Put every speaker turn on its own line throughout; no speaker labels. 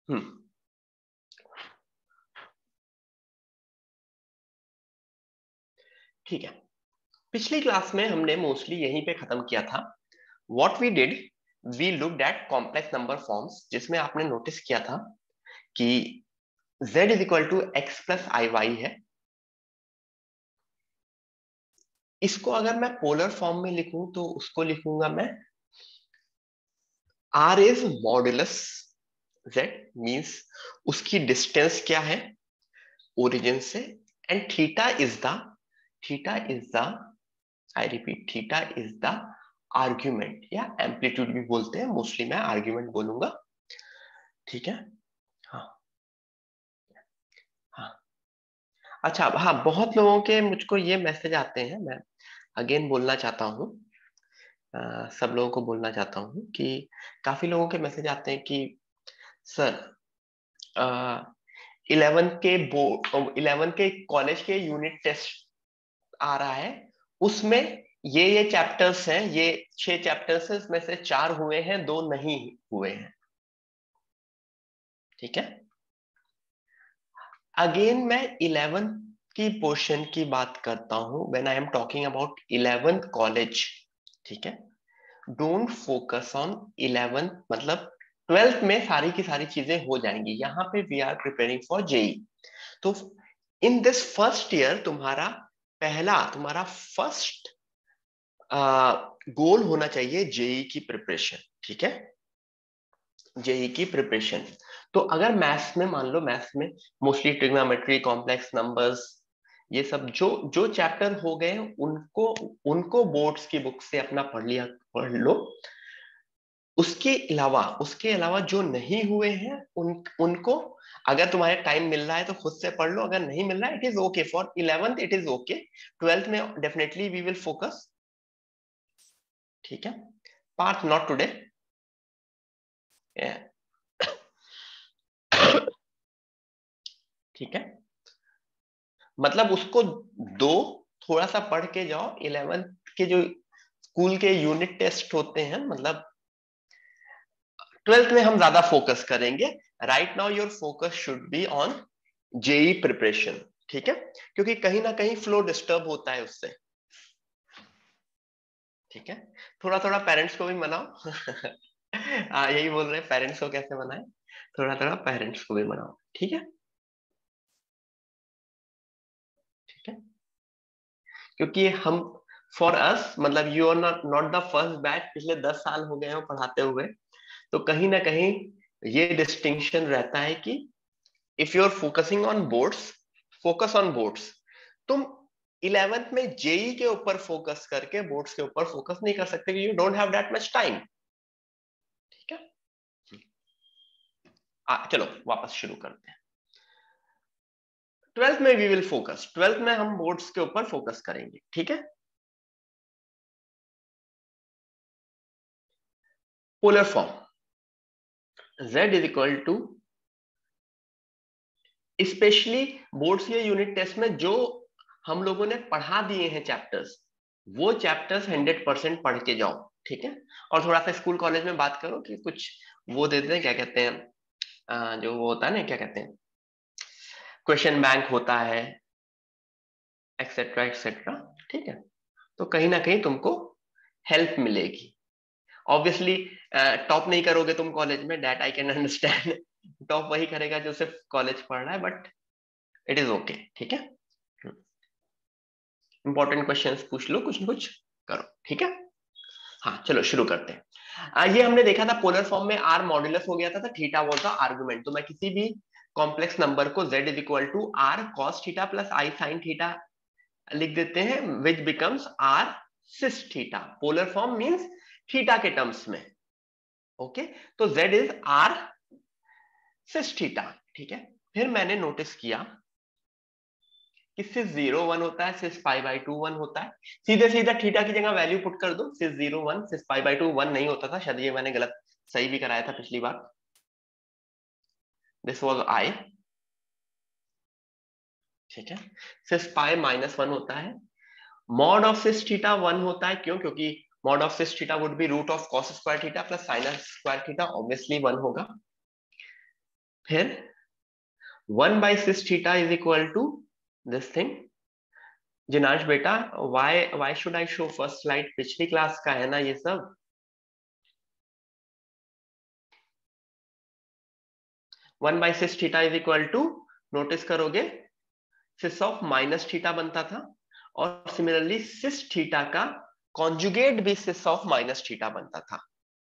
हम्म ठीक है, पिछली क्लास में हमने मोस्टली यहीं पे खत्म किया था। What we did, we looked at complex number forms, जिसमें आपने नोटिस किया था कि z is equal to x plus i y है। इसको अगर मैं पोलर फॉर्म में लिखूं तो उसको लिखूंगा मैं r is modulus z, means उसकी डिस्टेंस क्या है ओरिजिन से, and theta is the I repeat, theta is the argument, या एम्पलीट्यूड भी बोलते हैं, मोस्टली मैं आर्ग्यूमेंट बोलूंगा। ठीक है, हाँ हाँ। अच्छा, हाँ, बहुत लोगों के मुझको ये मैसेज आते हैं, मैं अगेन बोलना चाहता हूँ, सब लोगों को बोलना चाहता हूँ कि काफी लोगों के मैसेज आते हैं कि सर 11 के कॉलेज के यूनिट टेस्ट आ रहा है, उसमें ये चैप्टर्स हैं, ये 6 चैप्टर्स हैं, इसमें से 4 हुए हैं, 2 नहीं हुए हैं। ठीक है, अगेन मैं 11 की पोर्शन की बात करता हूं when I am talking about 11th college. ठीक है, डोंट फोकस ऑन 11th, मतलब 12th में सारी की सारी चीजें हो जाएंगी, यहां पे we are preparing for JEE. तो इन दिस फर्स्ट ईयर तुम्हारा फर्स्ट गोल होना चाहिए जेई की प्रिपरेशन। ठीक है, जेई की प्रिपरेशन। तो अगर मैथ्स में, मान लो मैथ्स में मोस्टली ट्रिग्नोमेट्री, कॉम्प्लेक्स नंबर्स, ये सब जो जो चैप्टर हो गए उनको उनको बोर्ड्स की बुक से अपना पढ़ लो। उसके अलावा जो नहीं हुए हैं उनको अगर तुम्हारे टाइम मिल रहा है तो खुद से पढ़ लो, अगर नहीं मिल रहा है it is okay, for 11th it is okay, 12th में डेफिनेटली वी विल फोकस। ठीक है, पार्थ नॉट टुडे। ठीक है, मतलब उसको दो, थोड़ा सा पढ़ के जाओ। 11th के जो स्कूल के यूनिट टेस्ट होते हैं, मतलब 12th में हम ज्यादा फोकस करेंगे। Right now your focus should be on JEE preparation. ठीक है, क्योंकि कहीं ना कहीं फ्लो डिस्टर्ब होता है उससे। ठीक है, थोड़ा थोड़ा पेरेंट्स को भी मनाओ। यही बोल रहे हैं, पेरेंट्स को कैसे मनाए, थोड़ा थोड़ा पेरेंट्स को भी मनाओ। ठीक है, ठीक है, क्योंकि हम, फॉर अस, मतलब you are not the first batch, पिछले 10 साल हो गए हो पढ़ाते हुए, तो कहीं ना कहीं ये डिस्टिंक्शन रहता है कि if you are focusing on boards, focus on boards. तुम 11th में जेई के ऊपर फोकस करके बोर्ड्स के ऊपर फोकस नहीं कर सकते, you don't have that much time. ठीक है, चलो वापस शुरू करते हैं। 12th में वी विल फोकस, 12th में हम बोर्ड्स के ऊपर फोकस करेंगे। ठीक है, polar form z is equal to, specially boards या यूनिट टेस्ट में जो हम लोगों ने पढ़ा दिए हैं चैप्टर्स, वो चैप्टर्स 100% पढ़ के जाओ। ठीक है, और थोड़ा सा स्कूल कॉलेज में बात करो कि कुछ वो दे देते हैं, क्या कहते हैं, जो वो होता है ना, क्या कहते हैं, क्वेश्चन बैंक होता है, एक्सेट्रा एक्सेट्रा। ठीक है, तो कहीं ना कहीं तुमको हेल्प मिलेगी। ऑब्वियसली टॉप नहीं करोगे तुम कॉलेज में, that I can understand. Top वही करेगा जो सिर्फ कॉलेज पढ़ रहा है, बट इट इज ओके। ठीक है, इंपॉर्टेंट क्वेश्चंस पूछ लो, कुछ ना कुछ करो। ठीक है, हाँ चलो शुरू करते हैं। ये हमने देखा था पोलर फॉर्म में आर मॉड्यूलस हो गया था, थीटा वाज द आर्गुमेंट। तो मैं किसी भी कॉम्प्लेक्स नंबर को z is equal to r cos theta plus i sine theta लिख देते हैं, which becomes r cis theta. Polar form means theta के टर्म्स में। ओके, तो z is r cis theta. ठीक है, फिर मैंने नोटिस किया कि सिस 0 1 होता है, सिस पाई बाई 2 1 होता है। सीधे सीधा थीटा की जगह वैल्यू पुट कर दो, सिस 0 1, सिस पाई बाई 2 1 नहीं होता था, शायद ये मैंने गलत सही भी कराया था पिछली बार। This was I. ठीक है, सिस पाई -1 होता है। मॉड ऑफ सिस थीटा 1 होता है, क्यों, क्योंकि mod of cis theta would be root of cos square theta plus sine square theta, obviously 1 होगा। फिर 1/6 theta is equal to this thing. Jinash बेटा, why should I show first slide? पिछली class का है ना ये सब। 1/6 theta is equal to, notice करोगे, सिस ऑफ माइनस थीटा बनता था, और सिमिलरली सिस थीटा का कॉन्जुगेट भी सिस ऑफ माइनस थीटा बनता था।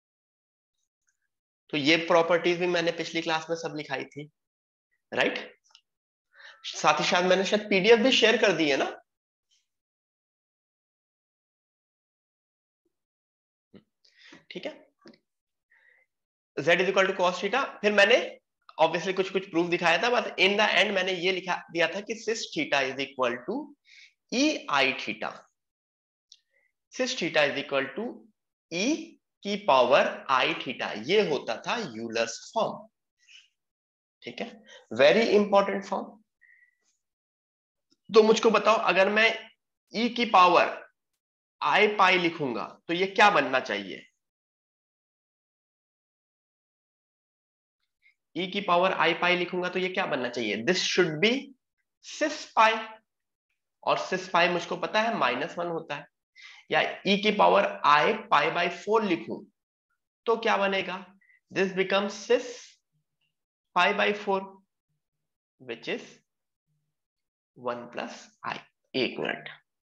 तो ये प्रॉपर्टीज भी मैंने पिछली क्लास में सब लिखाई थी, राइट? साथ ही साथ मैंने शायद पीडीएफ भी शेयर कर दी है ना। ठीक है, z is equal to cos theta. फिर मैंने ऑब्वियसली कुछ कुछ प्रूफ दिखाया था, बट इन द एंड मैंने ये लिखा दिया था कि cis theta is equal to e i theta. Cis theta is equal to e की पावर आई थीटा, ये होता था यूलर्स फॉर्म। ठीक है, वेरी इंपॉर्टेंट फॉर्म। तो मुझको बताओ, अगर मैं ई की पावर आई पाई लिखूंगा तो ये क्या बनना चाहिए? ई की पावर आई पाई लिखूंगा तो ये क्या बनना चाहिए? This should be cis pi, और सिस पाई मुझको पता है -1 होता है। या ई की पावर आई पाई बाई 4 लिखूं तो क्या बनेगा? This becomes cis pi by 4 which is 1 plus i. एक मिनट,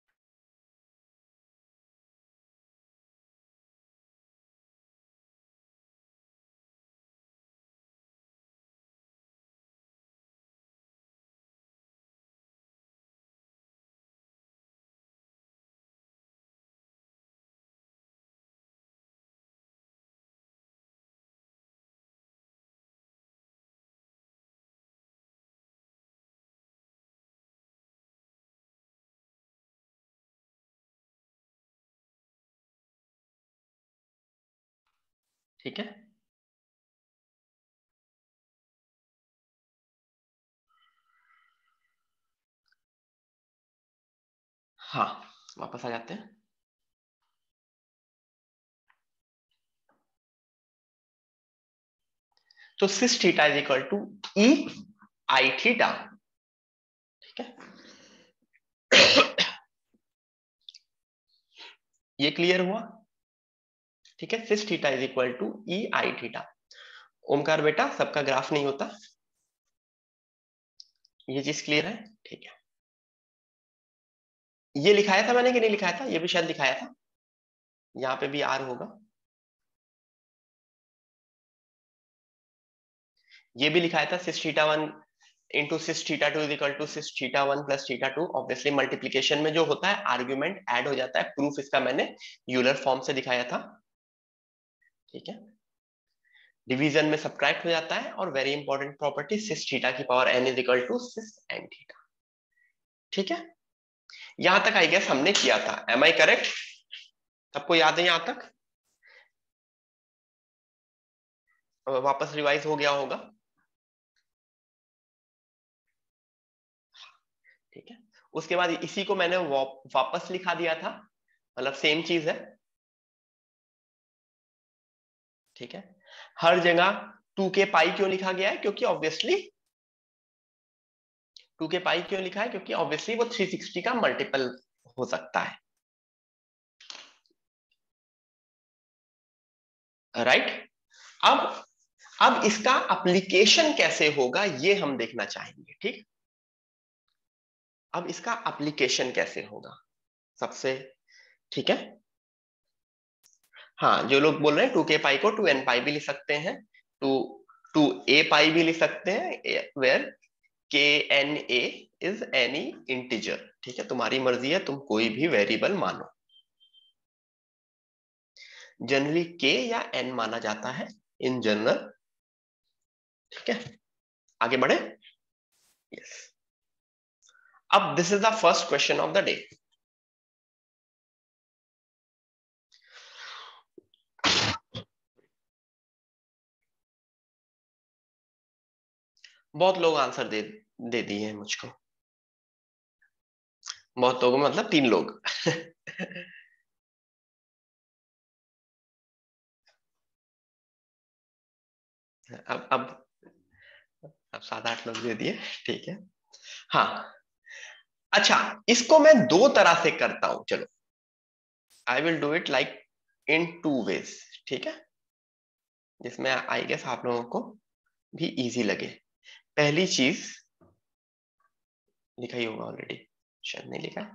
ठीक है। हाँ, वापस आ जाते हैं। तो cis theta is equal to e i theta. ठीक है, ये क्लियर हुआ? ठीक है, cis theta is equal to e i theta. Omkar बेटा, सबका ग्राफ नहीं होता, ये चीज क्लियर है? ठीक है, ये लिखाया था मैंने कि नहीं लिखाया था? ये भी शायद लिखाया था, यहाँ पे भी आर होगा। ये भी लिखाया था, cis theta 1 into cis theta 2 is equal to cis theta 1 plus theta 2। Obviously multiplication में जो होता है आर्ग्यूमेंट ऐड हो जाता है। प्रूफ इसका मैंने यूलर फॉर्म से दिखाया था। ठीक है, डिवीजन में सब्ट्रैक्ट हो जाता है, और very important property, cis theta की power n is equal to cis n theta. ठीक है, यहां तक आई गेस हमने किया था। Am I correct? सबको याद है यहां तक? वापस रिवाइज हो गया होगा। ठीक है, उसके बाद इसी को मैंने वापस लिखा दिया था, मतलब सेम चीज है। ठीक है, हर जगह 2 के पाई क्यों लिखा गया है? क्योंकि ऑब्वियसली 2 के पाई क्यों लिखा है? क्योंकि ऑब्वियसली वो 360 का मल्टीपल हो सकता है, राइट? अब इसका एप्लीकेशन कैसे होगा ये हम देखना चाहेंगे। ठीक, अब इसका एप्लीकेशन कैसे होगा सबसे। ठीक है, हाँ, जो लोग बोल रहे हैं 2 के पाई को 2n पाई भी लिख सकते हैं, टू 2a पाई भी लिख सकते हैं, where k n a is any integer. ठीक है, तुम्हारी मर्जी है, तुम कोई भी वेरिएबल मानो। जनरली के या एन माना जाता है इन जनरल। ठीक है, आगे बढ़े। यस, अब this is the first question of the day. बहुत लोग आंसर दे दिए हैं मुझको। बहुत लोगों में मतलब 3 लोग। अब अब 7-8 लोग दे दिए, ठीक है। हाँ, अच्छा, इसको मैं दो तरह से करता हूं, चलो I will do it like in 2 ways, ठीक है, जिसमें आई गेस आप लोगों को भी इजी लगे। पहली चीज लिखा ही होगा ऑलरेडी, शायद नहीं लिखा है।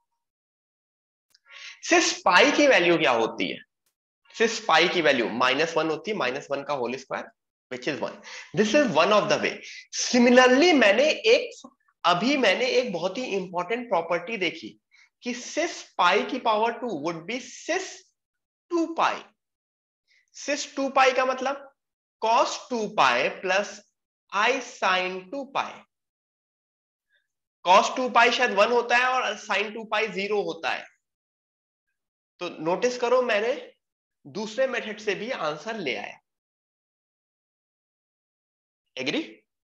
सिर्फ पाई की वैल्यू क्या होती है? सिर्फ पाई की वैल्यू -1 होती है, -1 का whole square which is 1। This is one of the way. Similarly मैंने एक बहुत ही इंपॉर्टेंट प्रॉपर्टी देखी कि सिस पाई की power 2 would be cis 2 pi. Cis 2 pi का मतलब cos 2 pi plus i sine 2 pi. cos 2 pi शायद 1 होता है और sin 2 पाई 0 होता है। तो नोटिस करो, मैंने दूसरे मेथड से भी आंसर ले आया। एग्री?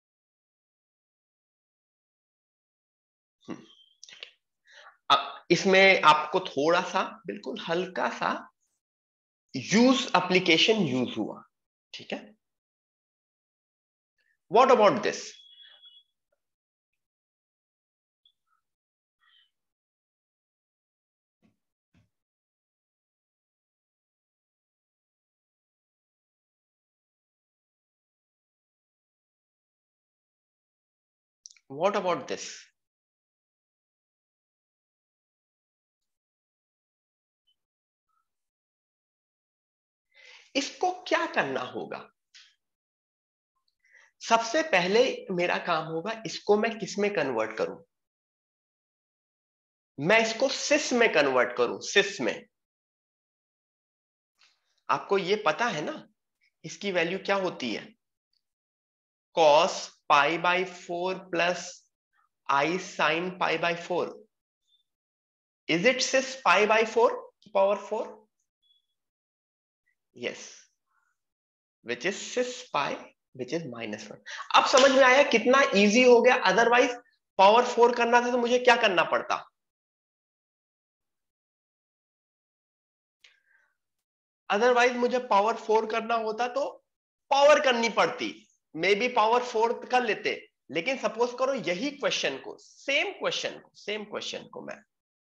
अब इसमें आपको थोड़ा सा, बिल्कुल हल्का सा एप्लीकेशन यूज हुआ, ठीक है। What about this? What about this? इसको क्या करना होगा? सबसे पहले मेरा काम होगा, इसको मैं किस में कन्वर्ट करूं? मैं इसको सिस में कन्वर्ट करूं, सिस में। आपको ये पता है ना इसकी वैल्यू क्या होती है? cos pi by 4 plus i sine pi by 4। Is it cis pi by 4 की power 4? Yes, which is cis pi which is -1। अब समझ में आया कितना इजी हो गया? अदरवाइज पावर 4 करना था तो मुझे क्या करना पड़ता? अदरवाइज मुझे पावर 4 करना होता तो पावर करनी पड़ती, मे बी पावर 4 कर लेते। लेकिन सपोज करो यही क्वेश्चन को, सेम क्वेश्चन को मैं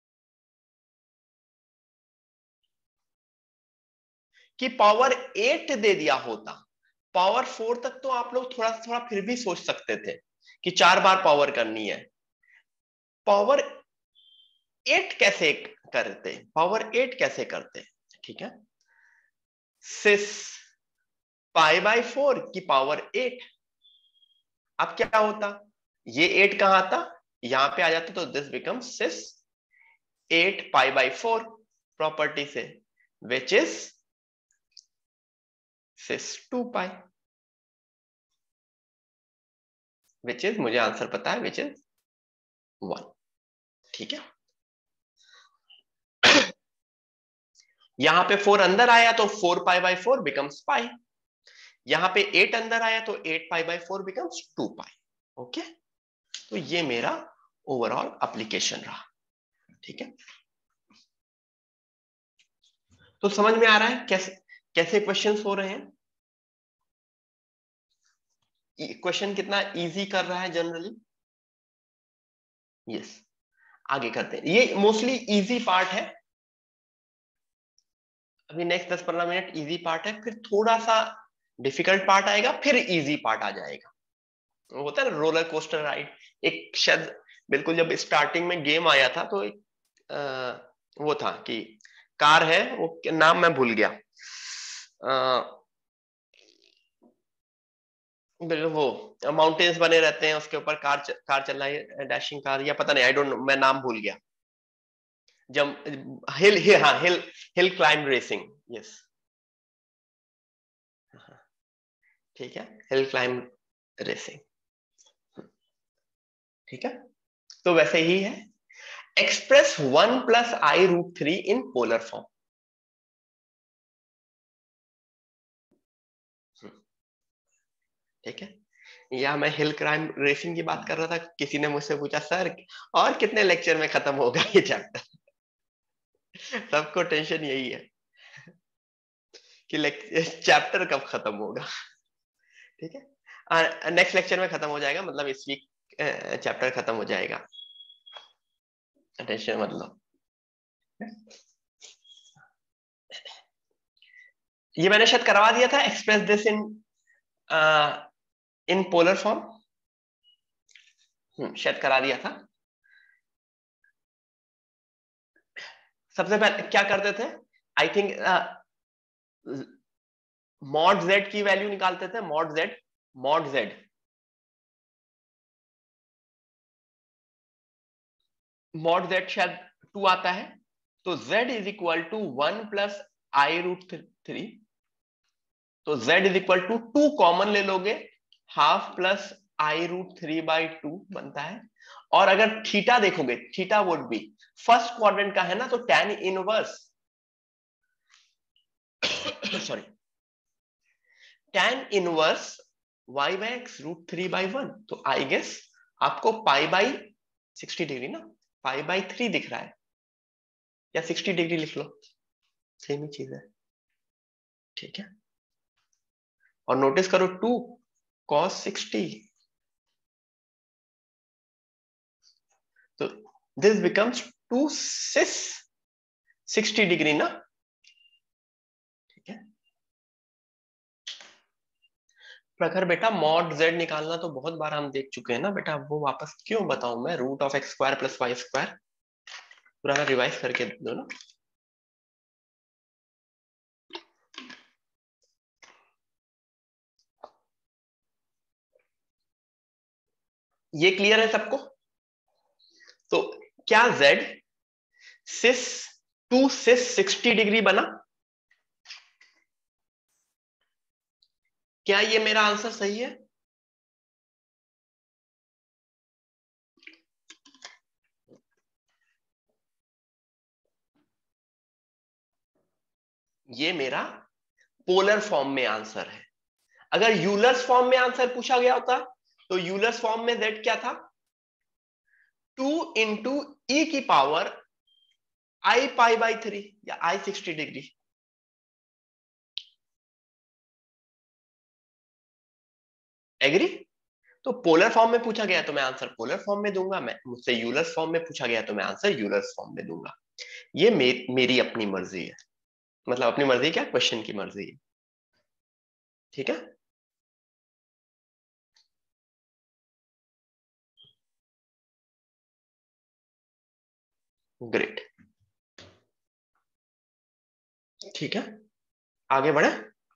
कि पावर 8 दे दिया होता, पावर 4 तक तो आप लोग थोड़ा थोड़ा फिर भी सोच सकते थे कि 4 बार पावर करनी है। पावर 8 कैसे करते? पावर 8 कैसे करते? ठीक है, सिस पाई बाई 4 की पावर 8। अब क्या होता? ये 8 कहां आता? यहां पे आ जाता, तो this become cis 8 pi by 4 property से, which is cis 2 pi, which is, मुझे आंसर पता है, विच इज 1। ठीक है, यहां पे 4 अंदर आया तो 4 पाई बाई 4 बिकम्स पाई। यहां पे 8 अंदर आया तो 8 pi by 4 becomes 2 pi. Okay, तो ये मेरा ओवरऑल एप्लीकेशन रहा। ठीक है, तो समझ में आ रहा है कैसे कैसे क्वेश्चंस हो रहे हैं? क्वेश्चन कितना इजी कर रहा है जनरली। यस, आगे करते हैं। ये मोस्टली इजी पार्ट है। अभी नेक्स्ट 10-15 मिनट इजी पार्ट है, फिर थोड़ा सा डिफिकल्ट पार्ट आएगा, फिर इजी पार्ट आ जाएगा। होता है ना रोलर कोस्टर राइड। एक शायद बिल्कुल जब स्टार्टिंग में गेम आया था तो एक वो था कि कार है, वो नाम मैं भूल गया। वो माउंटेन्स बने रहते हैं, उसके ऊपर कार चल रही है, डैशिंग कार, या पता नहीं, आई डोंट नो, मैं नाम भूल गया। जब हिल क्लाइंब रेसिंग। यस, ठीक है, हिल क्लाइंब रेसिंग। ठीक है, तो वैसे ही है। Express 1 plus i root 3 in polar form. ठीक है, या मैं हिल क्लाइंब रेसिंग की बात कर रहा था, किसी ने मुझसे पूछा सर और कितने लेक्चर में खत्म होगा ये चैप्टर? सबको टेंशन यही है कि चैप्टर कब खत्म होगा। ठीक है, नेक्स्ट लेक्चर में खत्म हो जाएगा, मतलब इस वीक चैप्टर खत्म हो जाएगा, टेंशन मत लो। ये मैंने शायद करवा दिया था, express this in polar form, शायद करा दिया था। सबसे पहले क्या करते थे, आई थिंक मॉड जेड की वैल्यू निकालते थे, mod z, mod z, mod z शायद 2 आता है, तो z is equal to 1 plus i root 3, तो z is equal to 2 common ले लोगे, हाफ प्लस आई रूट 3/2 बनता है। और अगर थीटा देखोगे, theta would be first quadrant का है ना, तो tan inverse sorry tan inverse y/x root 3/1, तो आई गेस आपको पाई 60 डिग्री ना, पाई/3 दिख रहा है, या 60 डिग्री लिख लो, सेम ही चीज है, ठीक है। और नोटिस करो 2 cos 60, तो दिस बिकम्स 2 sis 60 डिग्री ना, ठीक है। प्रखर बेटा मॉड z निकालना तो बहुत बार हम देख चुके हैं ना बेटा, वो वापस क्यों बताऊं मैं, root of x square plus y square पुराना रिवाइज करके दो ना। ये क्लियर है सबको? तो क्या z सिस 2 सिस 60 डिग्री बना? क्या ये मेरा आंसर सही है? ये मेरा पोलर फॉर्म में आंसर है। अगर यूलर्स फॉर्म में आंसर पूछा गया होता, तो यूलर्स फॉर्म में z क्या था, 2 इंटू ई की पावर आई पाई/3 या आई 60 डिग्री। एग्री? तो पोलर फॉर्म में पूछा गया तो मैं आंसर पोलर फॉर्म में दूंगा, मैं मुझसे यूलर्स फॉर्म में पूछा गया तो मैं आंसर यूलर्स फॉर्म में दूंगा। ये मेरी अपनी मर्जी है, मतलब अपनी मर्जी क्या, क्वेश्चन की मर्जी है, ठीक है। ग्रेट, ठीक है, आगे बढ़े।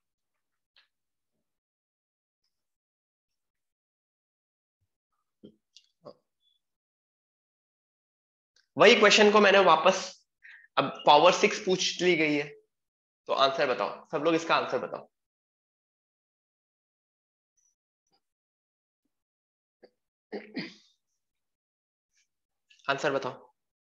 वही क्वेश्चन को मैंने वापस, अब पावर 6 पूछ ली गई है, तो आंसर बताओ सब लोग, इसका आंसर बताओ। आंसर बताओ।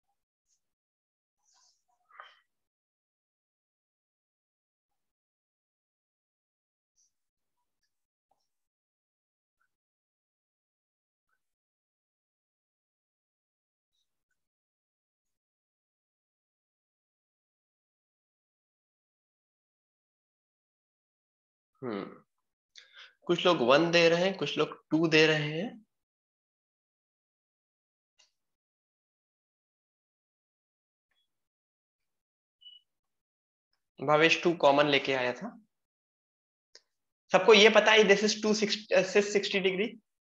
कुछ लोग 1 दे रहे हैं, कुछ लोग 2 दे रहे हैं। भावेश 2 कॉमन लेके आया था। सबको ये पता है this is 260 degree,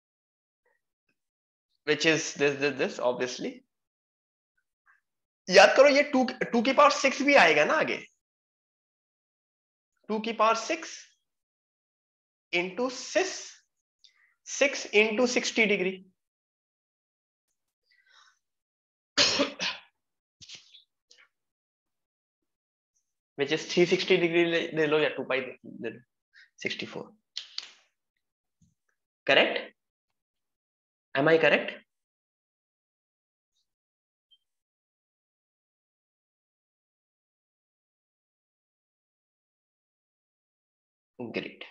which is this obviously. याद करो ये 2 की पावर 6 भी आएगा ना आगे, 2 की power 6 into 6 into 60 degree, which is 360 degree ले लो या 2 पाई ले लो, 64। Correct? Am I correct? Great.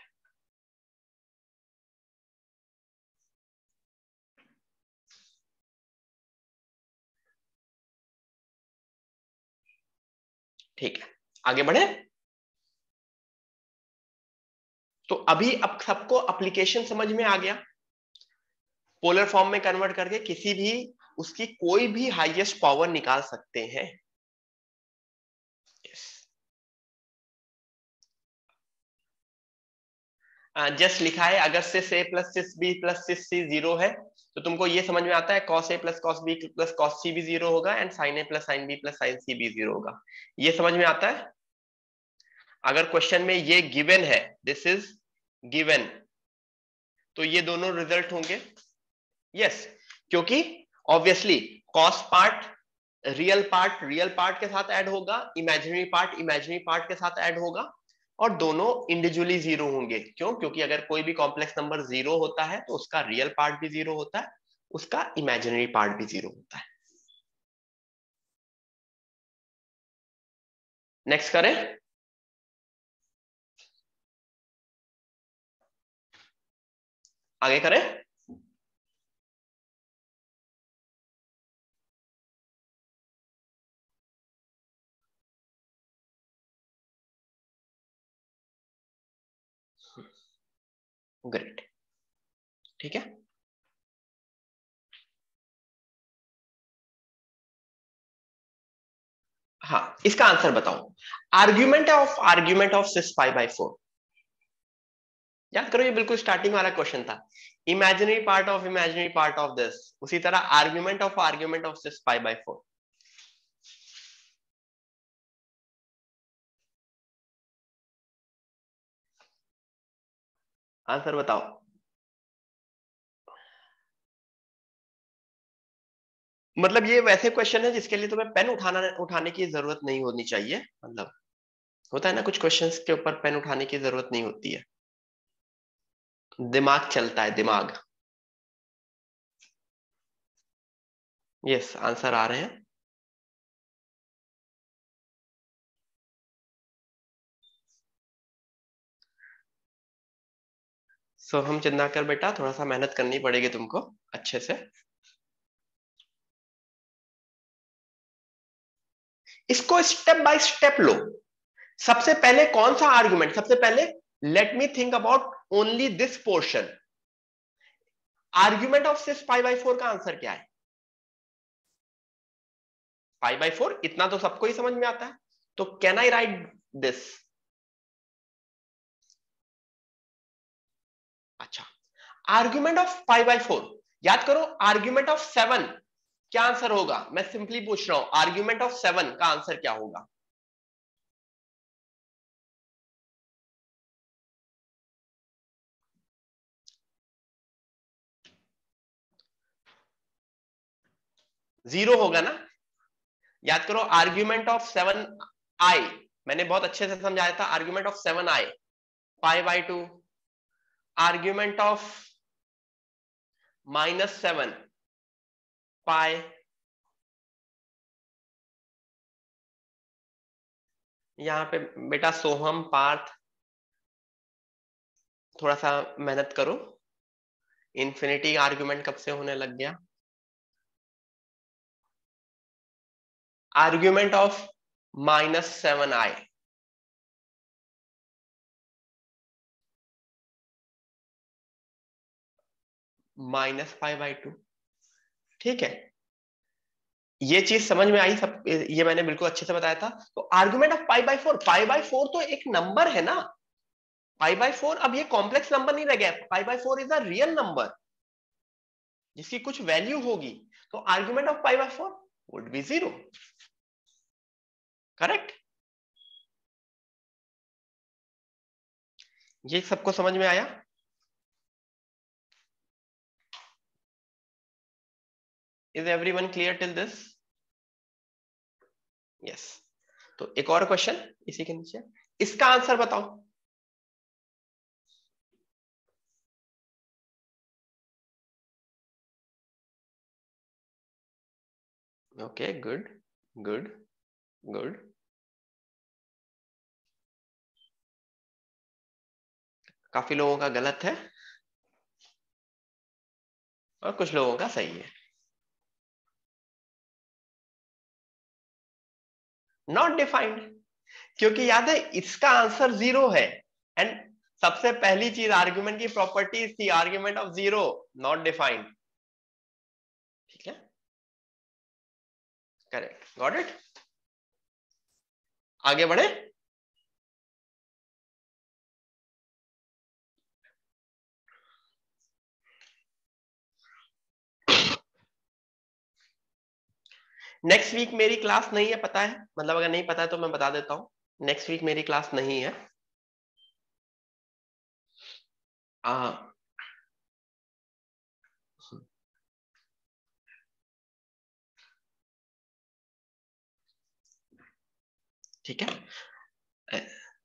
ठीक है, आगे बढ़े। तो अभी अब सबको एप्लीकेशन समझ में आ गया, पोलर फॉर्म में कन्वर्ट करके किसी भी उसकी कोई भी हाईएस्ट पावर निकाल सकते हैं। जस्ट लिखा है अगर cis A plus cis B plus cis C 0 है तो तुमको ये समझ में आता है cos A plus cos B plus cos C भी 0 होगा and sine A plus sine B plus sine C भी 0 होगा। ये समझ में आता है। अगर क्वेश्चन में ये गिवन है, दिस इज गिवन, तो ये दोनों रिजल्ट होंगे। यस, क्योंकि obviously cos part real part के साथ ऐड होगा, इमेजिनरी पार्ट के साथ ऐड होगा, और दोनों इंडिविजुअली 0 होंगे। क्यों? क्योंकि अगर कोई भी कॉम्प्लेक्स नंबर 0 होता है तो उसका रियल पार्ट भी 0 होता है, उसका इमेजिनरी पार्ट भी 0 होता है। नेक्स्ट करें। आगे करें। ग्रेट, ठीक है। हाँ, इसका आंसर बताओ। Argument of cis pi by 4। याद करो, ये बिल्कुल स्टार्टिंग वाला क्वेश्चन था। इमेजिनरी पार्ट ऑफ दिस, उसी तरह argument of cis pi by 4। Answer बताओ। मतलब ये वैसे क्वेश्चन है जिसके लिए तुम्हें पेन उठाने की जरूरत नहीं होनी चाहिए। मतलब होता है ना कुछ क्वेश्चंस के ऊपर पेन उठाने की जरूरत नहीं होती है, दिमाग चलता है, दिमाग। यस, आंसर आ रहे हैं। सो हम चिंदाकर बेटा, थोड़ा सा मेहनत करनी पड़ेगी तुमको अच्छे से। इसको स्टेप बाय स्टेप लो। सबसे पहले कौन सा आर्गुमेंट, सबसे पहले let me think about only this portion. Argument of cis pi by 4 का आंसर क्या है? पाई बाई 4, इतना तो सबको ही समझ में आता है। तो कैन आई राइट दिस? अच्छा, आर्ग्यूमेंट ऑफ पाई बाई 4, याद करो। आर्ग्यूमेंट ऑफ 7 क्या आंसर होगा? मैं सिंपली पूछ रहा हूं, आर्ग्यूमेंट ऑफ 7 का आंसर क्या होगा? जीरो होगा ना? याद करो, आर्ग्यूमेंट ऑफ 7 आई, मैंने बहुत अच्छे से समझाया था। Argument of 7 i pi by 2, argument of -7 pi. यहां पे बेटा सोहम, पार्थ, थोड़ा सा मेहनत करो। इन्फिनिटी आर्ग्यूमेंट कब से होने लग गया? Argument of -7i -5/2। ठीक है, ये चीज समझ में आई सब? ये मैंने बिल्कुल अच्छे से बताया था। तो आर्ग्यूमेंट ऑफ पाई बाई 4 तो एक नंबर है ना। पाई बाई 4 अब ये कॉम्प्लेक्स नंबर नहीं रह गया। Pi by 4 is a real number जिसकी कुछ वैल्यू होगी। तो argument of pi by 4 would be 0। Correct? ये सबको समझ में आया? Is everyone clear till this? Yes. तो एक और क्वेश्चन इसी के नीचे, इसका आंसर बताओ। Okay, good good good. काफी लोगों का गलत है और कुछ लोगों का सही है। नॉट डिफाइंड, क्योंकि याद है इसका आंसर 0 है एंड सबसे पहली चीज आर्ग्यूमेंट की प्रॉपर्टीज थी, argument of zero not defined, ठीक है, करेक्ट, गॉट इट। आगे बढ़े। नेक्स्ट वीक मेरी क्लास नहीं है, पता है, मतलब अगर नहीं पता है तो मैं बता देता हूं, नेक्स्ट वीक मेरी क्लास नहीं है। ठीक है,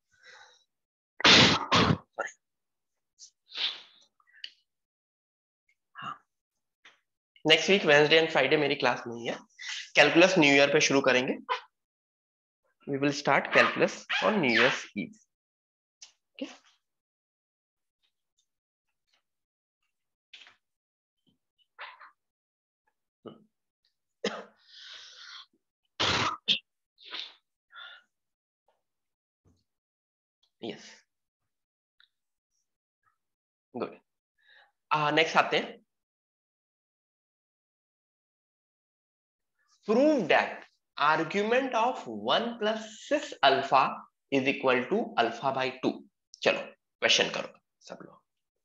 next week Wednesday and Friday मेरी क्लास नहीं है। कैलकुलस न्यू ईयर पे शुरू करेंगे, we will start calculus on new year's eve. Yes, good. Next आते हैं, prove that argument of 1 plus 6 alpha is equal to alpha by 2। चलो question करो सब लोग।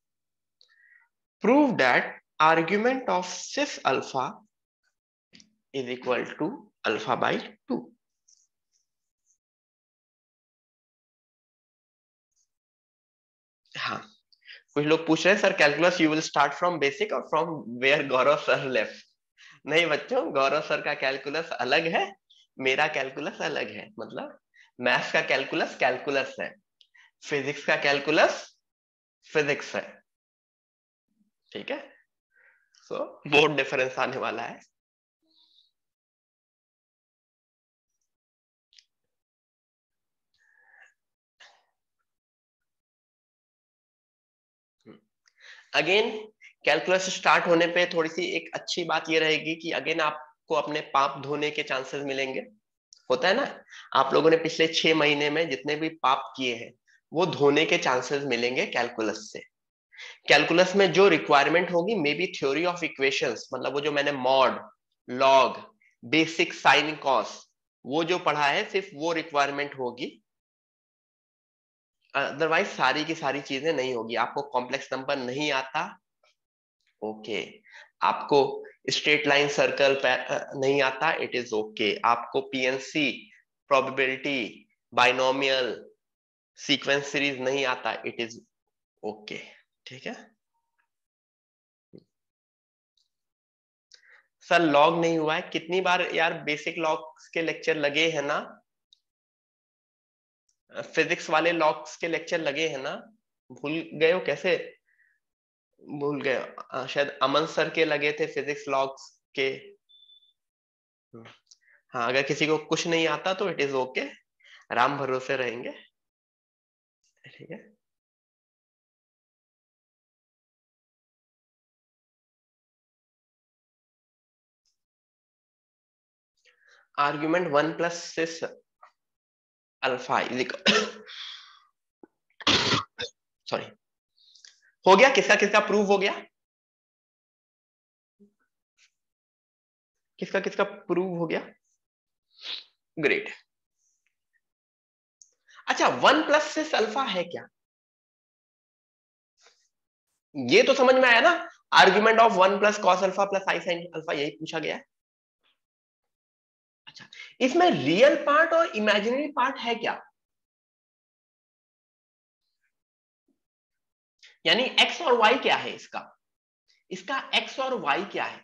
Prove that argument of 6 alpha is equal to alpha by 2। हाँ, कुछ लोग पूछ रहे हैं sir calculus you will start from basic और from where Gaurav sir left. नहीं बच्चों, गौरव सर का कैलकुलस अलग है, मेरा कैलकुलस अलग है। मतलब मैथ्स का कैलकुलस कैलकुलस है, फिजिक्स का कैलकुलस फिजिक्स है, ठीक है। सो बहुत डिफरेंस आने वाला है। अगेन कैलकुलस स्टार्ट होने पे थोड़ी सी एक अच्छी बात ये रहेगी कि अगेन आपको अपने पाप धोने के चांसेस मिलेंगे। होता है ना, आप लोगों ने पिछले 6 महीने में जितने भी पाप किए हैं वो धोने के चांसेस मिलेंगे कैलकुलस से। कैलकुलस में जो रिक्वायरमेंट होगी may be theory of equations, मतलब वो जो मैंने mod, log, basic sine cos वो जो पढ़ा है सिर्फ वो रिक्वायरमेंट होगी, अदरवाइज सारी की सारी चीजें नहीं होगी। आपको कॉम्प्लेक्स नंबर नहीं आता, ओके, आपको स्ट्रेट लाइन सर्कल नहीं आता, इट इज ओके, आपको PNC, probability, binomial, sequence series नहीं आता, इट इज ओके, ठीक है। सर लॉग नहीं हुआ है, कितनी बार यार बेसिक लॉग्स के लेक्चर लगे हैं ना, फिजिक्स वाले लॉग्स के लेक्चर लगे हैं ना, भूल गए हो कैसे, भूल गए शायद अमन सर के लगे थे फिजिक्स लॉग्स के। हाँ, अगर किसी को कुछ नहीं आता तो इट इज ओके, राम भरोसे रहेंगे, ठीक है। Argument 1 plus 6 alpha is equal, sorry, हो गया, किसका किसका प्रूव हो गया, किसका किसका प्रूव हो गया, ग्रेट। अच्छा, 1 प्लस 6 अल्फा है क्या, ये तो समझ में आया ना, argument of 1 plus cos alpha plus i sine alpha, यही पूछा गया है। अच्छा, इसमें रियल पार्ट और इमेजिनरी पार्ट है क्या, यानी एक्स और वाई क्या है इसका, इसका एक्स और वाई क्या है,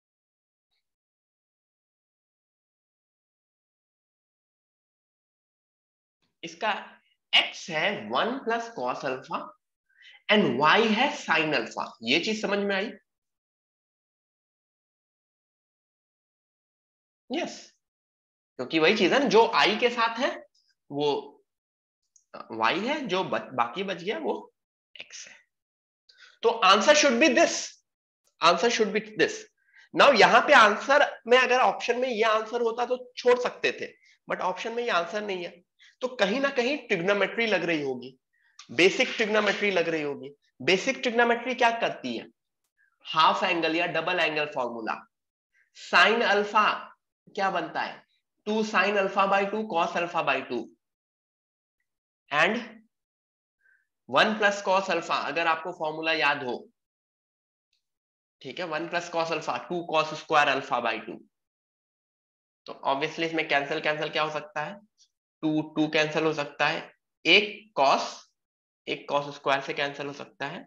इसका एक्स है 1 plus cos alpha and y है साइन अल्फा, ये चीज समझ में आई। यस, क्योंकि वही चीज है ना, जो आई के साथ है वो वाई है, जो बाकी बच गया वो एक्स है। तो answer should be this, answer should be this. Now यहां पे आंसर में अगर ऑप्शन में ये आंसर होता तो छोड़ सकते थे, बट ऑप्शन में ये आंसर नहीं है, तो कहीं ना कहीं ट्रिग्नोमेट्री लग रही होगी। बेसिक ट्रिग्नोमेट्री लग रही होगी। बेसिक ट्रिग्नोमेट्री क्या करती है? हाफ एंगल या double angle formula. Sine alpha क्या बनता है? 2 sine alpha by 2 cos alpha by 2 and 1 plus cos alpha, अगर आपको फॉर्मूला याद हो, ठीक है, 1 plus cos alpha 2 cos square alpha by 2। तो ऑब्वियसली इसमें कैंसिल कैंसिल क्या हो सकता है? 2 2 कैंसिल हो सकता है, एक कॉस स्क्वायर से कैंसिल हो सकता है।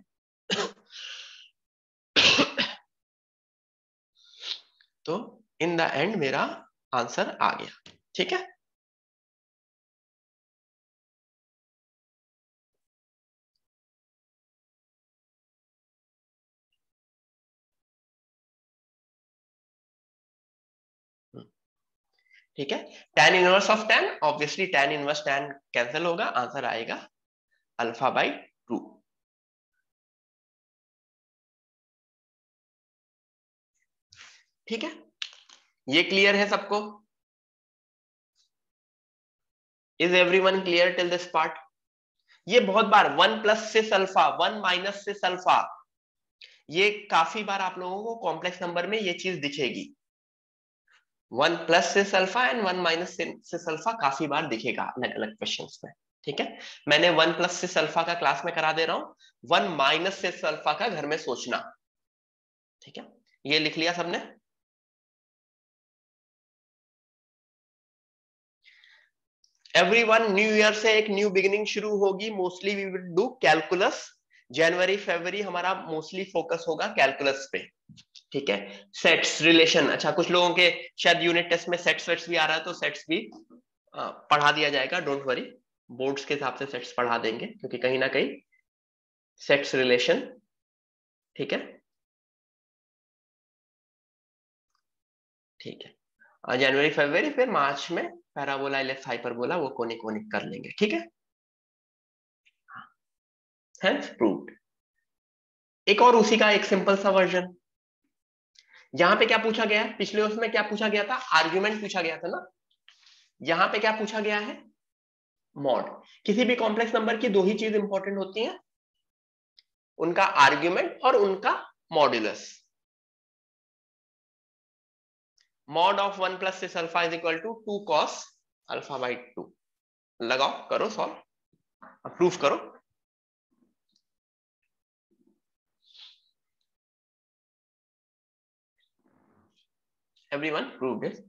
तो इन द एंड मेरा आंसर आ गया, ठीक है। ठीक है, tan inverse of tan, obviously tan inverse tan cancel होगा, आंसर आएगा अल्फा बाई 2। ठीक है, ये क्लियर है सबको? Is everyone clear till this part? ये बहुत बार 1 प्लस सिस अल्फा 1 माइनस सिस अल्फा, ये काफी बार आप लोगों को कॉम्प्लेक्स नंबर में ये चीज दिखेगी। 1 plus sis alpha and 1 minus sis alpha काफी बार दिखेगा अलग अलग क्वेश्चंस में। ठीक है, मैंने 1 प्लस सिस अल्फा का क्लास में करा दे रहा हूं, 1 माइनस सिस अल्फा का घर में सोचना। ठीक है, ये लिख लिया सबने? एवरीवन, न्यू ईयर से एक न्यू बिगिनिंग शुरू होगी। Mostly we will do calculus. जनवरी फरवरी हमारा मोस्टली फोकस होगा कैलकुलस पे। ठीक है, सेट्स रिलेशन, अच्छा कुछ लोगों के शायद यूनिट टेस्ट में सेट्स वेट्स भी आ रहा है, तो सेट्स भी पढ़ा दिया जाएगा, डोंट वरी। बोर्ड्स के हिसाब से सेट्स पढ़ा देंगे, क्योंकि कहीं ना कहीं सेट्स रिलेशन। ठीक है, ठीक है, जनवरी फरवरी, फिर मार्च में पैराबोला इलिप्स हाइपरबोला वो कोनिक कोनिक कर लेंगे। ठीक है, हेंस प्रूव्ड। एक और उसी का एक सिंपल सा वर्जन, यहां पे क्या पूछा गया है? पिछले उसमें क्या पूछा गया था? आर्ग्यूमेंट पूछा गया था ना। यहां पे क्या पूछा गया है? मॉड। किसी भी कॉम्प्लेक्स नंबर की दो ही चीज इंपॉर्टेंट होती है, उनका आर्ग्यूमेंट और उनका modulus. Mod of 1 plus sis alpha is equal to 2 cos alpha by 2। लगाओ, करो सॉल्व, प्रूफ करो। Everyone proved it.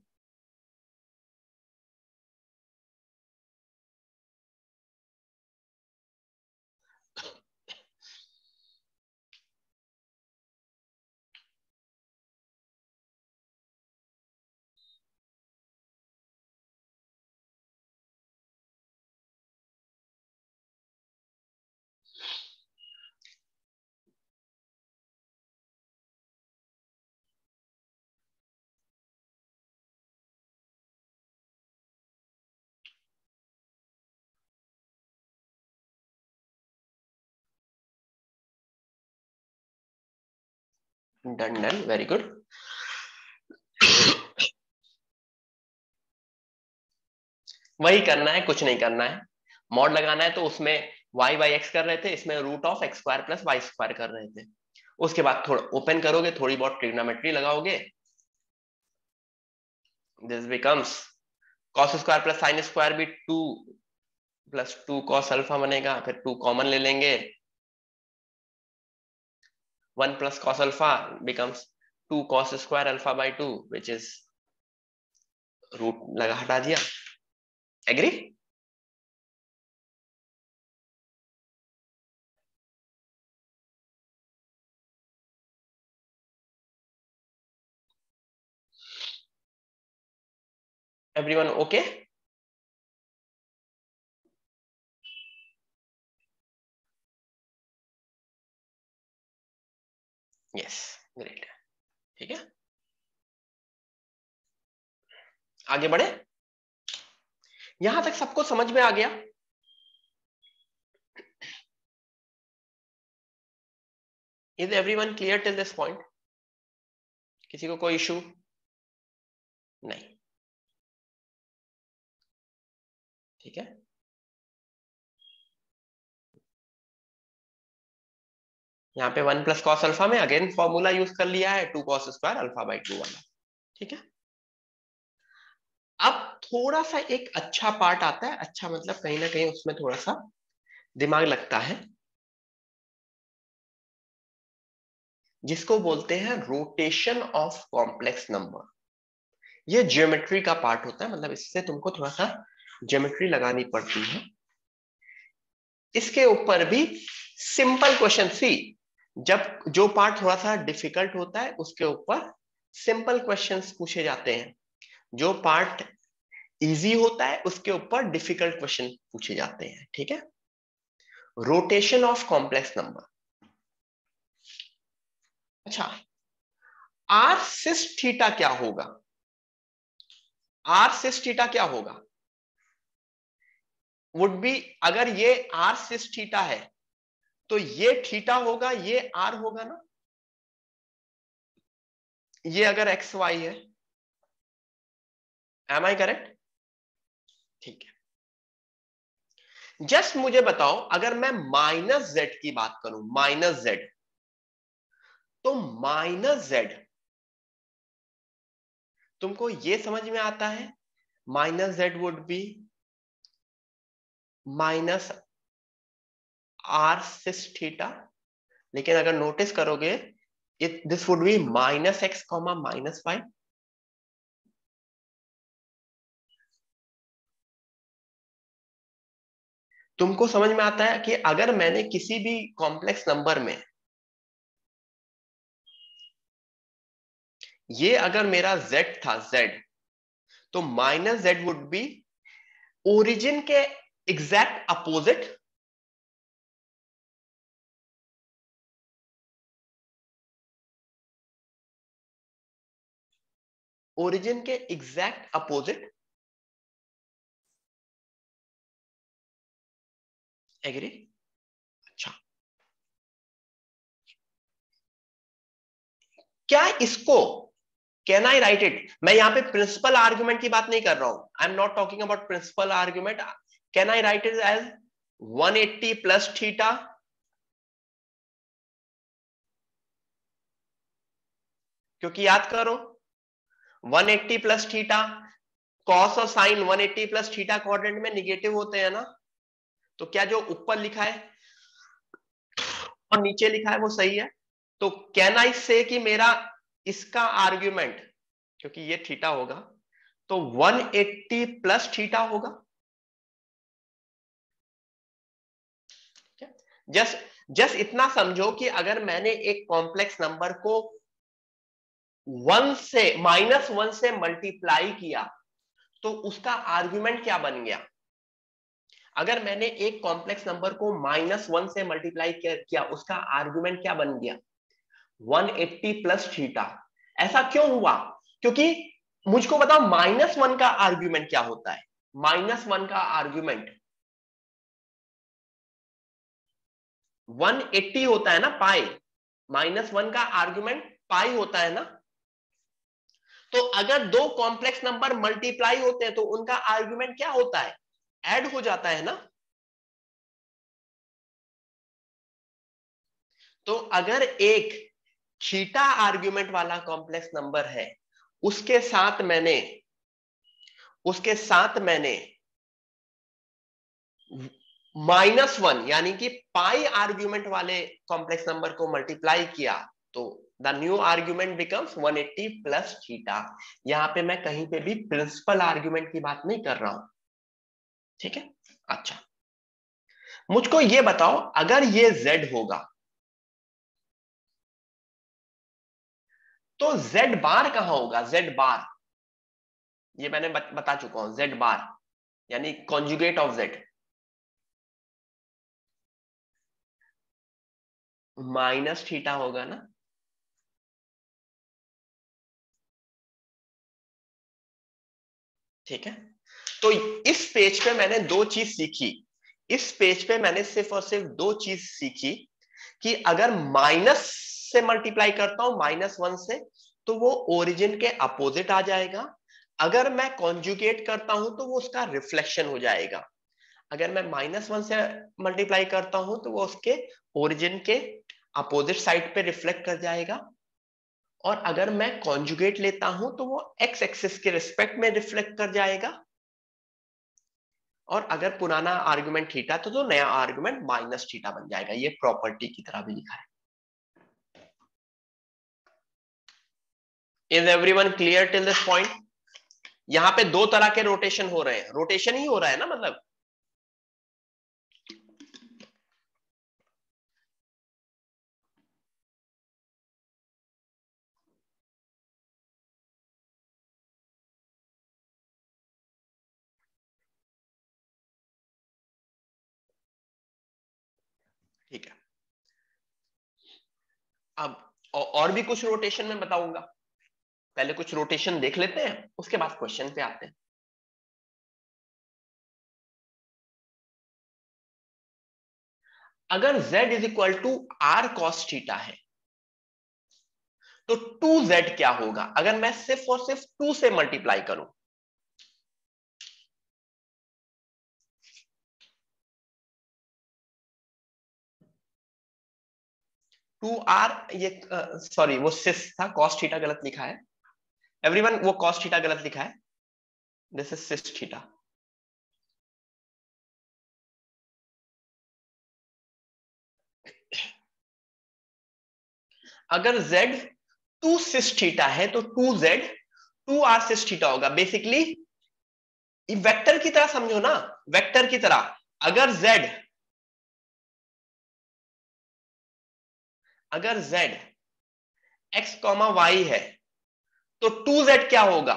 Done done, very good. वही करना है, कुछ नहीं करना है। मॉड लगाना है तो उसमें y बाई एक्स कर रहे थे, इसमें root of x square plus y square कर रहे थे। उसके बाद थोड़ा ओपन करोगे, थोड़ी बहुत ट्रिग्नोमेट्री लगाओगे, this becomes cos square plus sine square भी 2 प्लस 2 कॉस अल्फा बनेगा, फिर 2 कॉमन ले लेंगे, 1 plus cos alpha becomes 2 cos square alpha by 2 which is root लगा हटा दिया। Agree? Everyone okay? Yes, great. ठीक है, आगे बढ़े। यहां तक सबको समझ में आ गया? Is everyone clear till this point? किसी को कोई इशू? नहीं, ठीक है। यहाँ पे 1 प्लस कॉस अल्फा में अगेन फॉर्मूला यूज कर लिया है 2 कॉस स्क्वायर अल्फा बाई 2 वाला। ठीक है, अब थोड़ा सा एक अच्छा पार्ट आता है, अच्छा मतलब कहीं ना कहीं उसमें थोड़ा सा दिमाग लगता है, जिसको बोलते हैं रोटेशन ऑफ कॉम्प्लेक्स नंबर। ये ज्योमेट्री का पार्ट होता है, मतलब इससे तुमको थोड़ा सा ज्योमेट्री लगानी पड़ती है। इसके ऊपर भी सिंपल क्वेश्चन सी, जब जो पार्ट थोड़ा सा डिफिकल्ट होता है उसके ऊपर सिंपल क्वेश्चंस पूछे जाते हैं, जो पार्ट इजी होता है उसके ऊपर डिफिकल्ट क्वेश्चन पूछे जाते हैं। ठीक है, रोटेशन ऑफ कॉम्प्लेक्स नंबर। अच्छा, आर सिस थीटा क्या होगा? आर सिस थीटा क्या होगा? वुड बी, अगर ये आर सिस थीटा है तो ये थीटा होगा, ये आर होगा ना। ये अगर एक्स वाई है, एम आई करेक्ट? ठीक है, जस्ट मुझे बताओ, अगर मैं माइनस जेड की बात करूं, माइनस जेड, तो माइनस जेड तुमको ये समझ में आता है, minus z would be minus r cis theta. लेकिन अगर नोटिस करोगे, this would be minus x comma minus y. तुमको समझ में आता है कि अगर मैंने किसी भी कॉम्प्लेक्स नंबर में, ये अगर मेरा z था, z, तो minus z would be origin के एग्जैक्ट अपोजिट, ओरिजिन के एग्जैक्ट अपोजिट। एग्री? अच्छा, क्या इसको, कैन आई राइट इट, मैं यहां पे प्रिंसिपल आर्ग्यूमेंट की बात नहीं कर रहा हूं, I am not talking about principal argument. Can I write it as 180 plus theta? क्योंकि याद करो 180 प्लस थीटा, कॉस और साइन 180 प्लस थीटा क्वाड्रेंट में निगेटिव होते हैं ना। तो क्या जो ऊपर लिखा है और नीचे लिखा है वो सही है? तो कैन आई से कि मेरा इसका आर्ग्यूमेंट, क्योंकि ये थीटा होगा, तो 180 प्लस थीटा होगा। जस्ट जस्ट इतना समझो कि अगर मैंने एक कॉम्प्लेक्स नंबर को 1 से, -1 से मल्टीप्लाई किया तो उसका आर्ग्यूमेंट क्या बन गया? अगर मैंने एक कॉम्प्लेक्स नंबर को -1 से मल्टीप्लाई किया, उसका आर्ग्यूमेंट क्या बन गया? 180 प्लस थीटा। ऐसा क्यों हुआ? क्योंकि मुझको बताओ -1 का आर्ग्यूमेंट क्या होता है? -1 का आर्ग्यूमेंट 180 होता है ना, पाई। -1 का आर्ग्यूमेंट पाई होता है ना। तो अगर दो कॉम्प्लेक्स नंबर मल्टीप्लाई होते हैं तो उनका आर्ग्यूमेंट क्या होता है? ऐड हो जाता है ना। तो अगर एक थीटा आर्ग्यूमेंट वाला कॉम्प्लेक्स नंबर है, उसके साथ मैंने -1 यानी कि पाई आर्ग्यूमेंट वाले कॉम्प्लेक्स नंबर को मल्टीप्लाई किया, तो the new argument becomes 180 plus theta. यहां पे मैं कहीं पे भी प्रिंसिपल आर्ग्यूमेंट की बात नहीं कर रहा हूं। ठीक है, अच्छा, मुझको ये बताओ, अगर ये z होगा तो z बार कहां होगा? z बार, ये मैंने बता चुका हूं, z बार यानी conjugate of z, minus theta होगा ना। ठीक है, तो इस पेज पे मैंने दो चीज सीखी, इस पेज पे मैंने सिर्फ और सिर्फ दो चीज सीखी, कि अगर माइनस से मल्टीप्लाई करता हूं -1 से, तो वो ओरिजिन के अपोजिट आ जाएगा। अगर मैं कॉन्जुगेट करता हूं तो वो उसका रिफ्लेक्शन हो जाएगा। अगर मैं -1 से मल्टीप्लाई करता हूं तो वो उसके ओरिजिन के अपोजिट साइड पे रिफ्लेक्ट कर जाएगा, और अगर मैं कॉन्जुगेट लेता हूं तो वो एक्स एक्सिस के रिस्पेक्ट में रिफ्लेक्ट कर जाएगा, और अगर पुराना आर्गुमेंट थीटा तो नया आर्गुमेंट माइनस थीटा बन जाएगा। ये प्रॉपर्टी की तरह भी लिखा है। Is everyone clear till this point? यहां पे दो तरह के रोटेशन हो रहे हैं, रोटेशन ही हो रहा है ना, मतलब ठीक है। अब और भी कुछ रोटेशन में बताऊंगा, पहले कुछ रोटेशन देख लेते हैं, उसके बाद क्वेश्चन पे आते हैं। अगर z is equal to r cos theta है तो 2z क्या होगा अगर मैं सिर्फ और सिर्फ 2 से मल्टीप्लाई करूं? टू आर, ये सॉरी वो सिस था, कॉस थीटा गलत लिखा है एवरीवन, वो कॉस थीटा गलत लिखा है, दिस इज सिस थीटा। अगर z 2 सिस थीटा है तो 2z 2 आर सिस थीटा होगा। बेसिकली वेक्टर की तरह समझो ना, वेक्टर की तरह। अगर z x कॉमा वाई है तो 2z क्या होगा?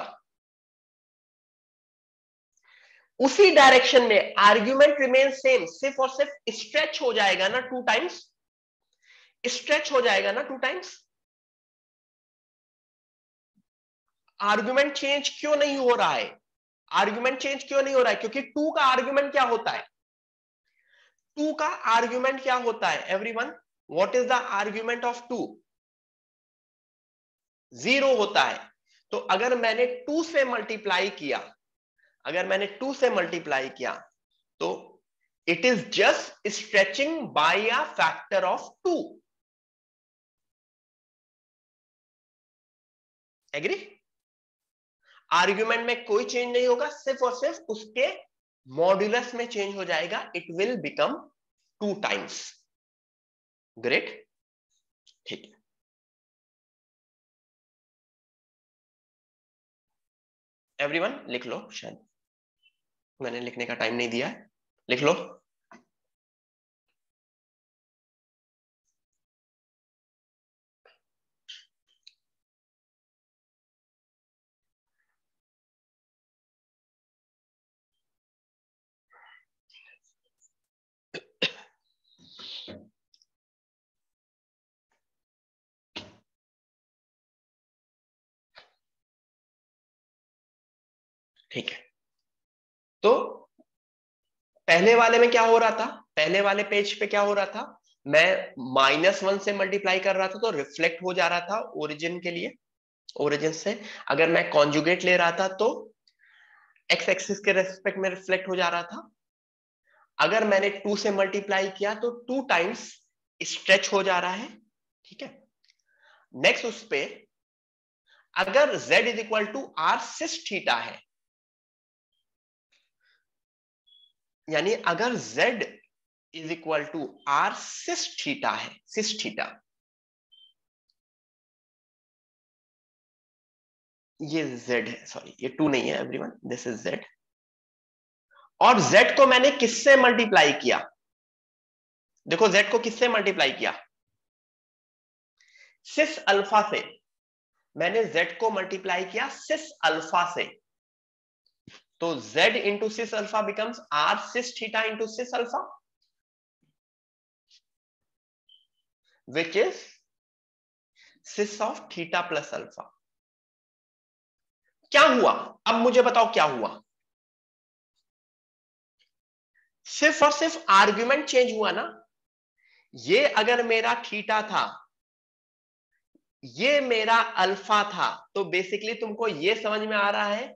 उसी डायरेक्शन में आर्ग्यूमेंट रिमेन सेम, सिर्फ और सिर्फ स्ट्रेच हो जाएगा ना 2 टाइम्स, स्ट्रेच हो जाएगा ना 2 टाइम्स। आर्ग्यूमेंट चेंज क्यों नहीं हो रहा है? आर्ग्यूमेंट चेंज क्यों नहीं हो रहा है? क्योंकि 2 का आर्ग्यूमेंट क्या होता है? 2 का आर्ग्यूमेंट क्या होता है everyone? What is the argument of 2? 0 होता है। तो अगर मैंने 2 से मल्टीप्लाई किया, अगर मैंने 2 से मल्टीप्लाई किया तो it is just stretching by a factor of 2। Agree? Argument में कोई चेंज नहीं होगा, सिर्फ और सिर्फ उसके मॉड्यूलस में चेंज हो जाएगा, it will become 2 times. Great, ठीक है। एवरीवन लिख लो, शायद मैंने लिखने का टाइम नहीं दिया है, लिख लो। ठीक है, तो पहले वाले में क्या हो रहा था? पहले वाले पेज पे क्या हो रहा था? मैं -1 से मल्टीप्लाई कर रहा था तो रिफ्लेक्ट हो जा रहा था ओरिजिन के लिए, ओरिजिन से। अगर मैं कॉन्जुगेट ले रहा था तो एक्स एक्सिस के रेस्पेक्ट में रिफ्लेक्ट हो जा रहा था। अगर मैंने 2 से मल्टीप्लाई किया तो 2 टाइम्स स्ट्रेच हो जा रहा है, ठीक है। नेक्स्ट उस पे अगर z is equal to r cis theta है, यानी अगर z is equal to r cis theta है, सिस थीटा, ये z है, सॉरी ये 2 नहीं है एवरीवन, दिस इज z। और z को मैंने किससे मल्टीप्लाई किया? देखो z को किससे मल्टीप्लाई किया? सिस अल्फा से। मैंने z को मल्टीप्लाई किया सिस अल्फा से, तो z into cis alpha becomes r cis theta into cis alpha, which is cis of theta plus alpha. क्या हुआ? अब मुझे बताओ क्या हुआ? सिर्फ और सिर्फ आर्ग्यूमेंट चेंज हुआ ना। ये अगर मेरा थीटा था, ये मेरा अल्फा था, तो बेसिकली तुमको ये समझ में आ रहा है,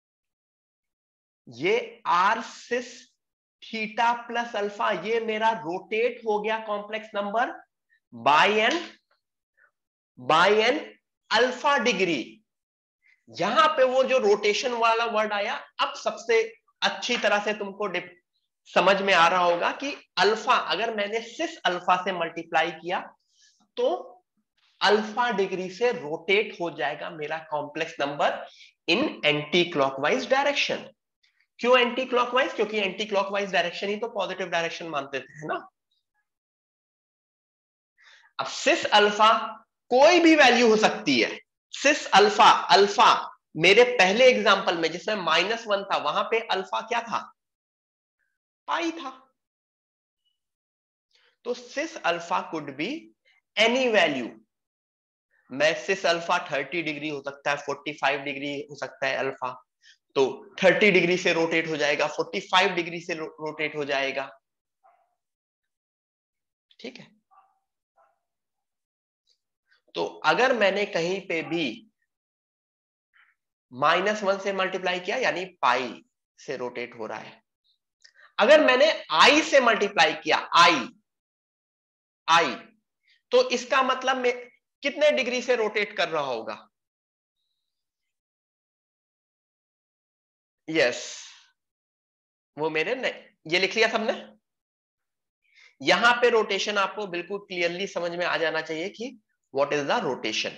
ये r cis theta plus alpha, ये मेरा रोटेट हो गया complex number by an alpha degree. यहां पे वो जो रोटेशन वाला वर्ड आया, अब सबसे अच्छी तरह से तुमको समझ में आ रहा होगा कि अल्फा, अगर मैंने सिस अल्फा से मल्टीप्लाई किया तो अल्फा डिग्री से रोटेट हो जाएगा मेरा complex number in anti clockwise direction. क्यों एंटी क्लॉकवाइज? क्योंकि एंटी क्लॉकवाइज डायरेक्शन ही तो पॉजिटिव डायरेक्शन मानते थे, है ना। अब सिस अल्फा कोई भी वैल्यू हो सकती है। सिस अल्फा, अल्फा मेरे पहले एग्जांपल में जिसमें -1 था, वहां पे अल्फा क्या था? पाई था। तो cis alpha could be any value. मैं सिस अल्फा 30 डिग्री हो सकता है, 45 डिग्री हो सकता है अल्फा, तो 30 डिग्री से रोटेट हो जाएगा, 45 डिग्री से रोटेट हो जाएगा। ठीक है। तो अगर मैंने कहीं पे भी -1 से मल्टीप्लाई किया, यानी पाई से रोटेट हो रहा है। अगर मैंने आई से मल्टीप्लाई किया, आई, तो इसका मतलब मैं कितने डिग्री से रोटेट कर रहा होगा? यस, वो मेरे ये लिख लिया सबने। यहां पे रोटेशन आपको बिल्कुल क्लियरली समझ में आ जाना चाहिए कि व्हाट इज द रोटेशन।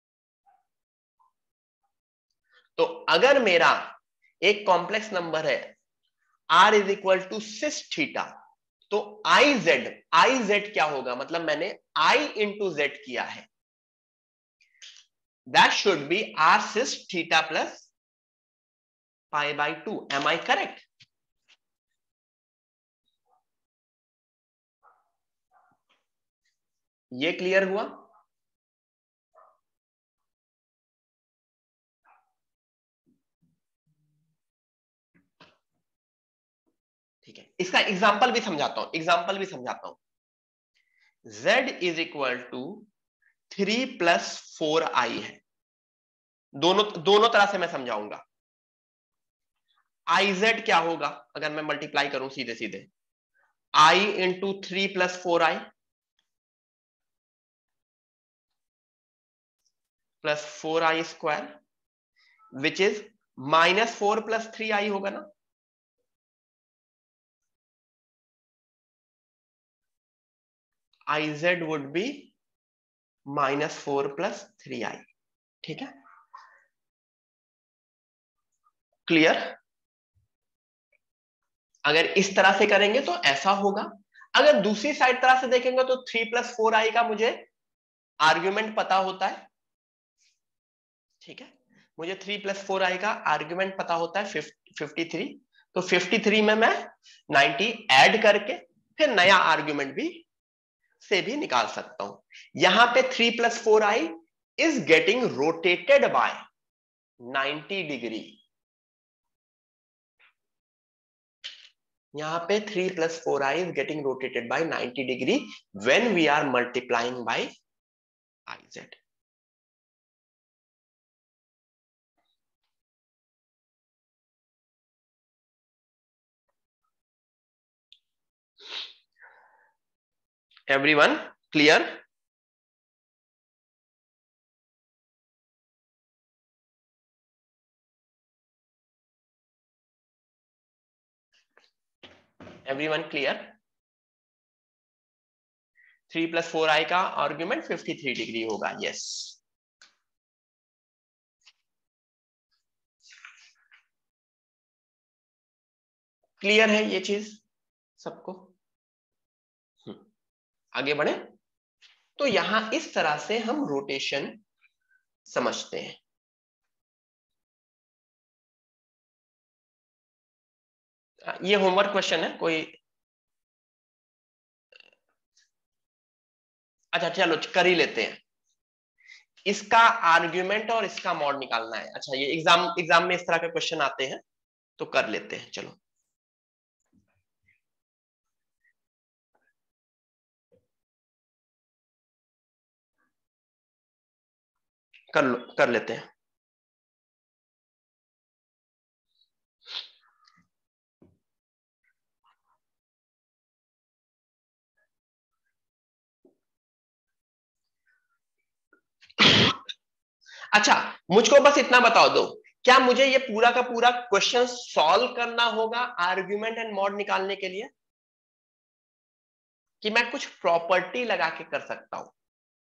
तो अगर मेरा एक कॉम्प्लेक्स नंबर है r is equal to cis theta, तो आई जेड क्या होगा? मतलब मैंने i इंटू जेड किया है, that should be r cis theta plus pi by 2। Am I correct? ये क्लियर हुआ? ठीक है, इसका एग्जाम्पल भी समझाता हूं। z is equal to 3 plus 4i है। दोनों दोनों तरह से मैं समझाऊंगा। आई जेड क्या होगा अगर मैं मल्टीप्लाई करूं सीधे सीधे? i into 3 plus 4i plus 4i square, which is -4 plus 3i होगा ना। iz would be -4 plus 3i। ठीक है, क्लियर? अगर इस तरह से करेंगे तो ऐसा होगा। अगर दूसरी साइड तरह से देखेंगे तो 3 प्लस 4i का मुझे आर्ग्यूमेंट पता होता है। ठीक है, मुझे 3 प्लस 4i का आर्ग्यूमेंट पता होता है 53। तो 53 में मैं 90 ऐड करके फिर नया आर्ग्यूमेंट भी से भी निकाल सकता हूं। यहां पे 3 plus 4i is getting rotated by 90 degree. यहां पे 3 plus 4i is getting rotated by 90 degree when we are multiplying by iz। Everyone clear? Everyone clear? 3 plus 4i का आर्ग्यूमेंट 53 डिग्री होगा। यस, क्लियर है ये चीज सबको? आगे बढ़े। तो यहां इस तरह से हम रोटेशन समझते हैं। ये होमवर्क क्वेश्चन है कोई? अच्छा चलो कर ही लेते हैं। इसका आर्ग्यूमेंट और इसका मॉड निकालना है। अच्छा, ये एग्जाम में इस तरह के क्वेश्चन आते हैं, तो कर लेते हैं। चलो कर लेते हैं। अच्छा, मुझको बस इतना बताओ दो, क्या मुझे ये पूरा का पूरा क्वेश्चन सॉल्व करना होगा आर्ग्यूमेंट एंड मॉड निकालने के लिए, कि मैं कुछ प्रॉपर्टी लगा के कर सकता हूं?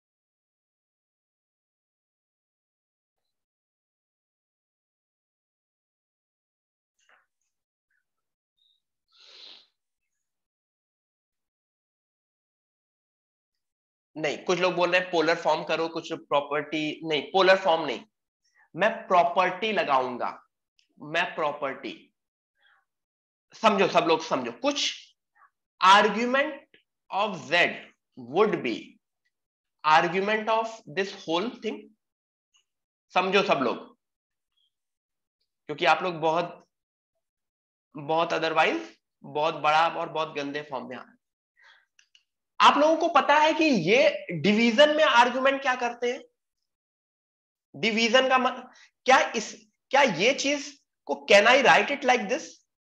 नहीं, कुछ लोग बोल रहे हैं पोलर फॉर्म करो, कुछ प्रॉपर्टी नहीं, पोलर फॉर्म नहीं, मैं प्रॉपर्टी लगाऊंगा। मैं प्रॉपर्टी, समझो सब लोग समझो, कुछ argument of z would be argument of this whole thing. समझो सब लोग, क्योंकि आप लोग बहुत बहुत अदरवाइज बहुत बड़ा और बहुत गंदे फॉर्म में आ रहे हैं। आप लोगों को पता है कि ये डिवीजन में आर्गुमेंट क्या करते हैं? डिवीजन का क्या इस, क्या ये चीज को, can I write it like this?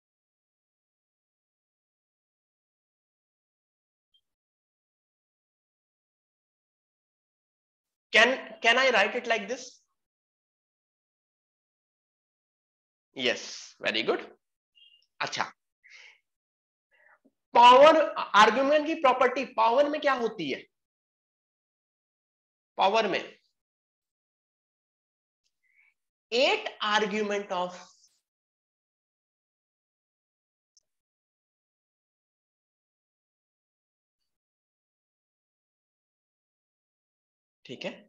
Can I write it like this? Yes, very good. अच्छा, पावर आर्गुमेंट की प्रॉपर्टी पावर में क्या होती है? पावर में 8 आर्ग्यूमेंट ऑफ, ठीक है,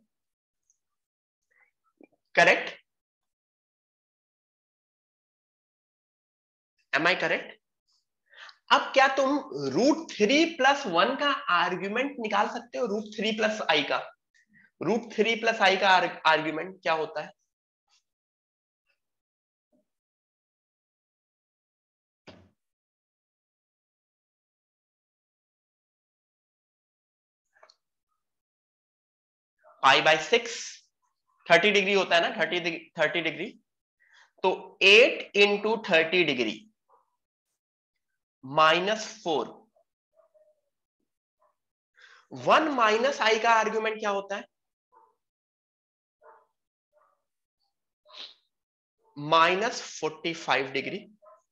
करेक्ट? Am I correct? अब क्या तुम √3 + 1 का आर्ग्यूमेंट निकाल सकते हो? √3 + i का, √3 + i का आर्ग्यूमेंट क्या होता है? π/6, 30 डिग्री होता है ना, 30 डिग्री। तो 8 इंटू 30 डिग्री -4, 1 - i का आर्ग्यूमेंट क्या होता है? -45 डिग्री।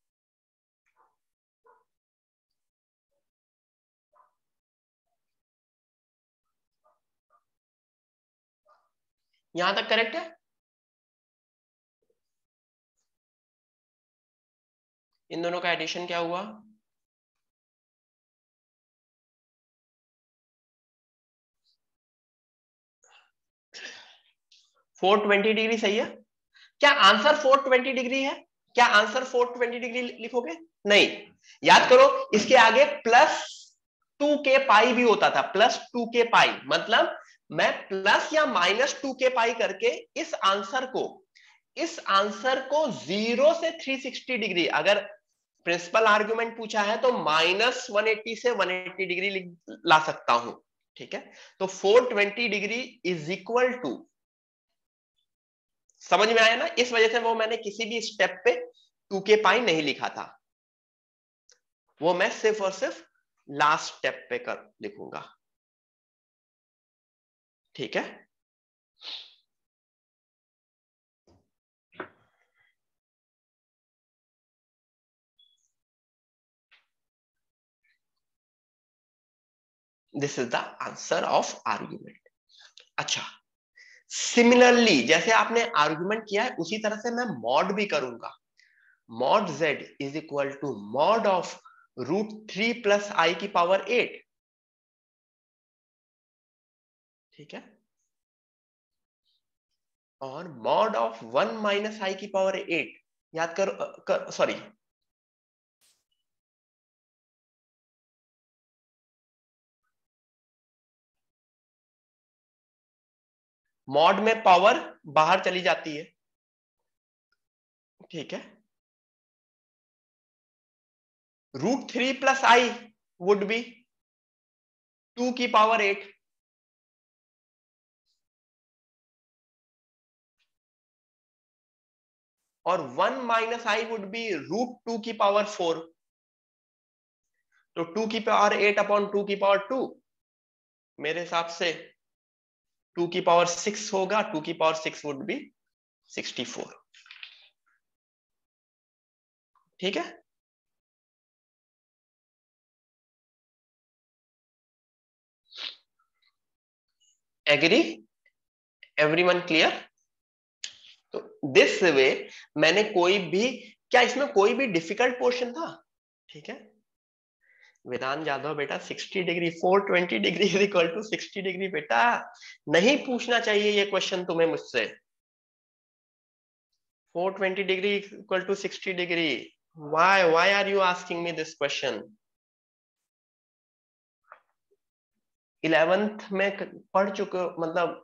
यहां तक करेक्ट है? इन दोनों का एडिशन क्या हुआ? 420 डिग्री सही है? क्या आंसर 420 डिग्री है? क्या आंसर 420 डिग्री लिखोगे? नहीं, याद करो, इसके आगे +2k π भी होता था, +2k π, मतलब मैं प्लस या -2k π करके इस आंसर को 0 से 360 डिग्री, अगर प्रिंसिपल आर्ग्यूमेंट पूछा है तो -180 से 180 डिग्री ला सकता हूं। ठीक है, तो 420 डिग्री इज इक्वल टू, समझ में आया ना? इस वजह से वो मैंने किसी भी स्टेप पे 2k π नहीं लिखा था, वो मैं सिर्फ और सिर्फ लास्ट स्टेप पे कर लिखूंगा। ठीक है, this is the answer of argument. अच्छा, सिमिलरली जैसे आपने आर्ग्यूमेंट किया है उसी तरह से मैं मॉड भी करूंगा। Mod z is equal to mod of √3 + i⁸। ठीक है, और मॉड ऑफ 1 - i⁸ याद करो, सॉरी, मॉड में पावर बाहर चली जाती है। ठीक है, √3 + i वुड बी 2 की पावर 8, और 1 - i वुड बी √2 की पावर 4। तो 2 की पावर 8 अपॉन 2 की पावर 2, मेरे हिसाब से 2 की पावर 6 होगा, 2 की पावर 6 वुड बी 64। ठीक है, एग्री, एवरीवन क्लियर? तो दिस वे मैंने कोई भी, क्या इसमें कोई भी डिफिकल्ट पोर्शन था? ठीक है, वेदांत जाधव बेटा 60 degree 420 degree is equal to 60 degree बेटा, नहीं पूछना चाहिए ये क्वेश्चन तुम्हें मुझसे। 420 degree equal to 60 degree, why are you asking me this question? 11th में पढ़ चुके, मतलब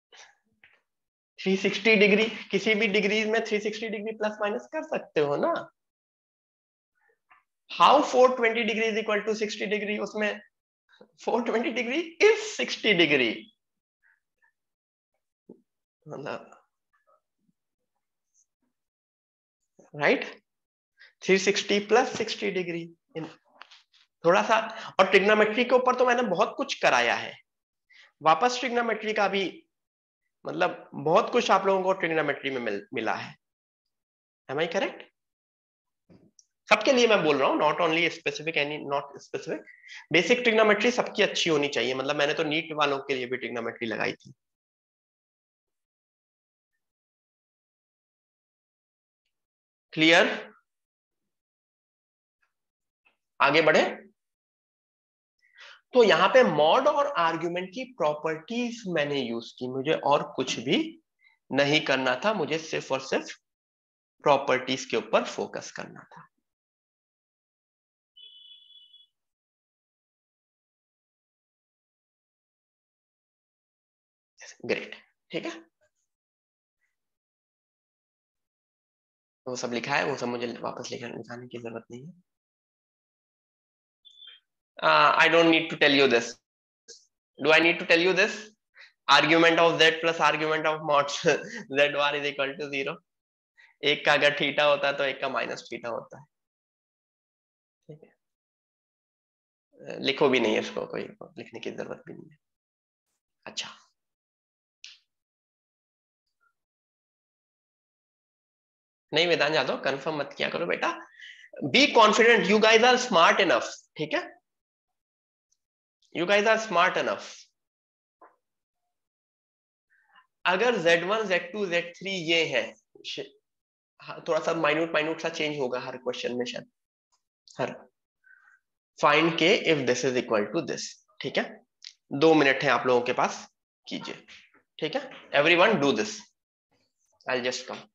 360 डिग्री, किसी भी डिग्री में 360 डिग्री प्लस माइनस कर सकते हो ना। How 420 degree is equal to 60 degree? उसमें 420 डिग्री इज 60 डिग्री, मतलब राइट, 360 प्लस 60 डिग्री। थोड़ा सा, और ट्रिग्नोमेट्री के ऊपर तो मैंने बहुत कुछ कराया है, वापस ट्रिग्नोमेट्री का भी, मतलब बहुत कुछ आप लोगों को ट्रिग्नोमेट्री में मिला है। Am I correct? सबके लिए मैं बोल रहा हूँ, not only specific, any not specific, basic trigonometry सबकी अच्छी होनी चाहिए, मतलब मैंने तो नीट वालों के लिए भी ट्रिग्नोमेट्री लगाई थी। क्लियर? आगे बढ़े। तो यहाँ पे मॉड और आर्ग्यूमेंट की प्रॉपर्टीज मैंने यूज की, मुझे और कुछ भी नहीं करना था, मुझे सिर्फ और सिर्फ प्रॉपर्टीज के ऊपर फोकस करना था। ग्रेट, ठीक है, वो सब लिखा है, वो सब मुझे वापस लिखाने की जरूरत नहीं है। I don't need to tell you this, do I need to tell you this? Argument of z प्लस argument of mod z bar is equal to 0। एक का अगर थीटा होता है तो एक का माइनस थीटा होता है। ठीक है, लिखो भी नहीं है इसको, कोई लिखने की जरूरत भी नहीं है। अच्छा, नहीं वेदांत यादव कंफर्म मत किया करो बेटा, be confident, you guys are smart enough. ठीक है, you guys are smart enough. अगर Z1 Z2 Z3 ये है, थोड़ा सा माइन्यूट माइन्यूट सा चेंज होगा हर क्वेश्चन में शायद, हर, find k if this is equal to this. ठीक है, 2 मिनट है आप लोगों के पास, कीजिए। ठीक है, everyone do this, I just come.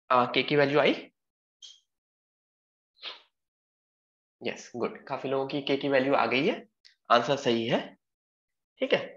K की वैल्यू आई? यस, गुड, काफी लोगों की के की वैल्यू आ गई है, आंसर सही है। ठीक है,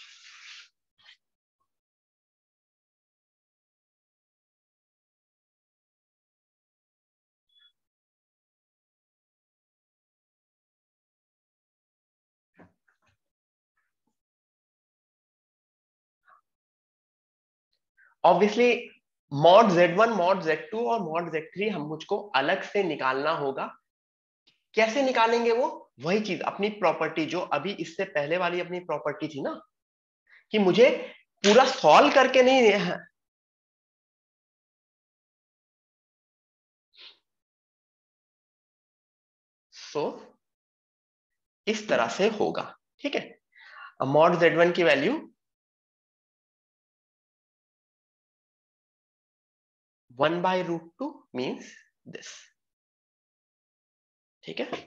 obviously mod Z1, mod Z2 और मॉड Z3 हम मुझको अलग से निकालना होगा। कैसे निकालेंगे वो? वही चीज, अपनी प्रॉपर्टी जो अभी इससे पहले वाली अपनी प्रॉपर्टी थी ना, कि मुझे पूरा सॉल्व करके नहीं, सो इस तरह से होगा। ठीक है, मॉड Z1 की वैल्यू 1/√2 मीन्स दिस। ठीक है,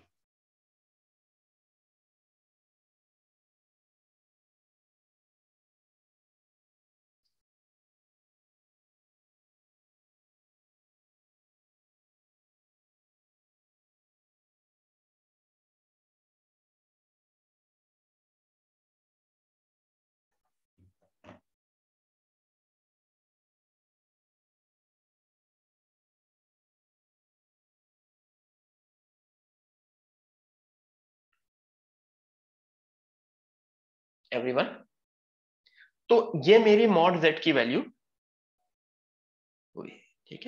एवरीवन, तो ये मेरी मॉड Z की वैल्यू हुई। ठीक है,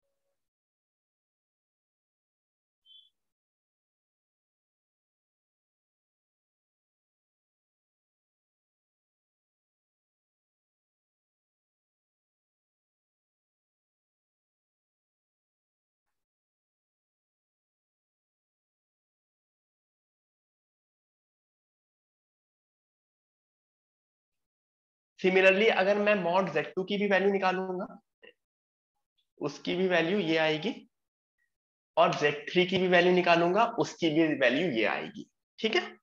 सिमिलरली अगर मैं मॉड Z2 की भी वैल्यू निकालूंगा, उसकी भी वैल्यू ये आएगी, और Z3 की भी वैल्यू निकालूंगा, उसकी भी वैल्यू ये आएगी। ठीक है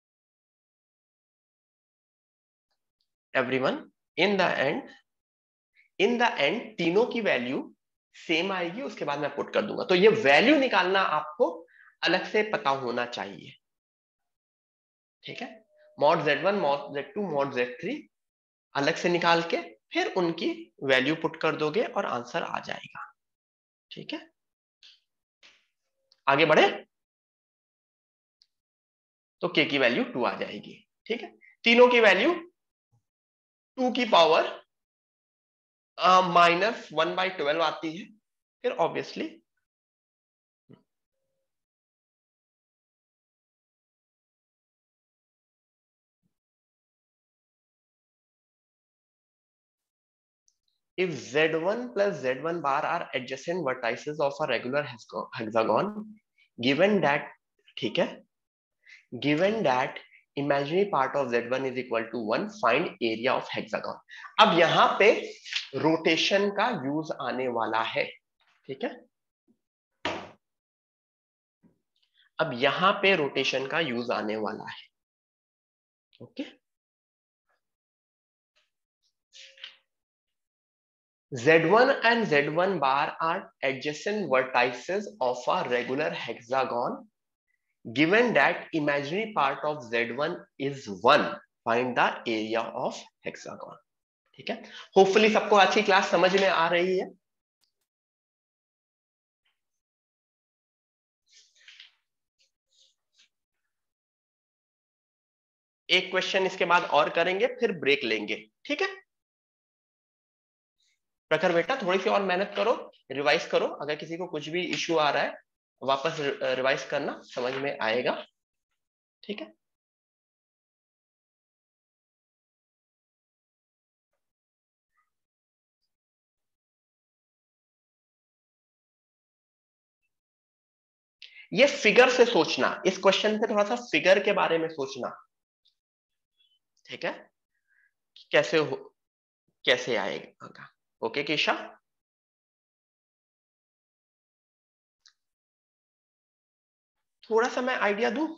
everyone, in the end, in the end तीनों की वैल्यू सेम आएगी, उसके बाद मैं पुट कर दूंगा। तो ये वैल्यू निकालना आपको अलग से पता होना चाहिए। ठीक है, mod Z1, mod Z2, mod Z3 अलग से निकाल के फिर उनकी वैल्यू पुट कर दोगे और आंसर आ जाएगा। ठीक है, आगे बढ़े, तो के की वैल्यू 2 आ जाएगी। ठीक है, तीनों की वैल्यू 2 की पावर -1/12 आती है, फिर obviously if Z1 plus Z1 bar are adjacent vertices of a regular hexagon, given that, ठीक है, given that imaginary part of Z1 is equal to 1, find area of hexagon। अब यहां पे रोटेशन का यूज आने वाला है। ठीक है, अब यहां पे रोटेशन का यूज आने वाला है। Okay, Z1 and Z1 bar are adjacent vertices of a regular hexagon. Given that imaginary part of Z1 is 1, find the area of hexagon। ठीक है, होपफुली सबको अच्छी क्लास समझ में आ रही है। एक क्वेश्चन इसके बाद और करेंगे, फिर ब्रेक लेंगे। ठीक है, प्रखर बेटा थोड़ी सी और मेहनत करो, रिवाइज करो, अगर किसी को कुछ भी इश्यू आ रहा है वापस रिवाइज करना, समझ में आएगा। ठीक है, ये फिगर से सोचना, इस क्वेश्चन पे थोड़ा सा फिगर के बारे में सोचना। ठीक है, कैसे हो, कैसे आएगा। ओके केशा, थोड़ा सा मैं आइडिया दूं।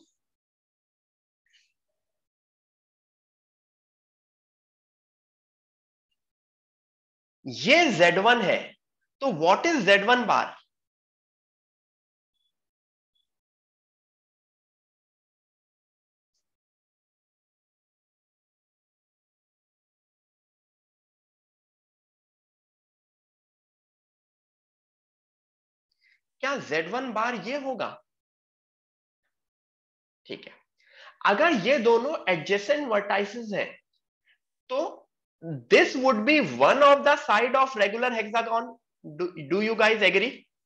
ये Z1 है, तो व्हाट इज Z1 बार? क्या Z1 बार ये होगा? ठीक है, अगर ये दोनों एडजेसेंट वर्टाइसेस हैं तो this would be one of the side of regular hexagon. Do you guys agree?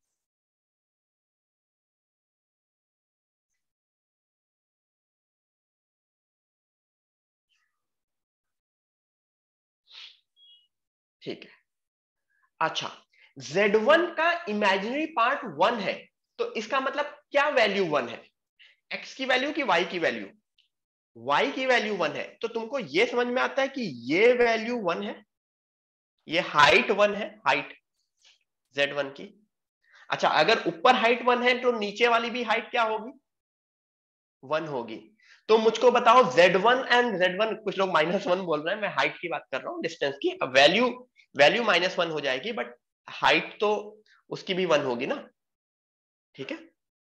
ठीक है. अच्छा, Z1 का इमेजिनरी पार्ट 1 है, तो इसका मतलब क्या वैल्यू 1 है? X की वैल्यू की Y की वैल्यू? Y की वैल्यू 1 है, तो तुमको ये समझ में आता है कि ये वैल्यू 1 है, ये हाइट 1 है, हाइट Z1 की. अच्छा, अगर ऊपर हाइट 1 है तो नीचे वाली भी हाइट क्या होगी? 1 होगी. तो मुझको बताओ Z1 एंड Z1, कुछ लोग -1 बोल रहे हैं, मैं हाइट की बात कर रहा हूं, डिस्टेंस की. अब वैल्यू वैल्यू -1 हो जाएगी, बट हाइट तो उसकी भी 1 होगी ना. ठीक है,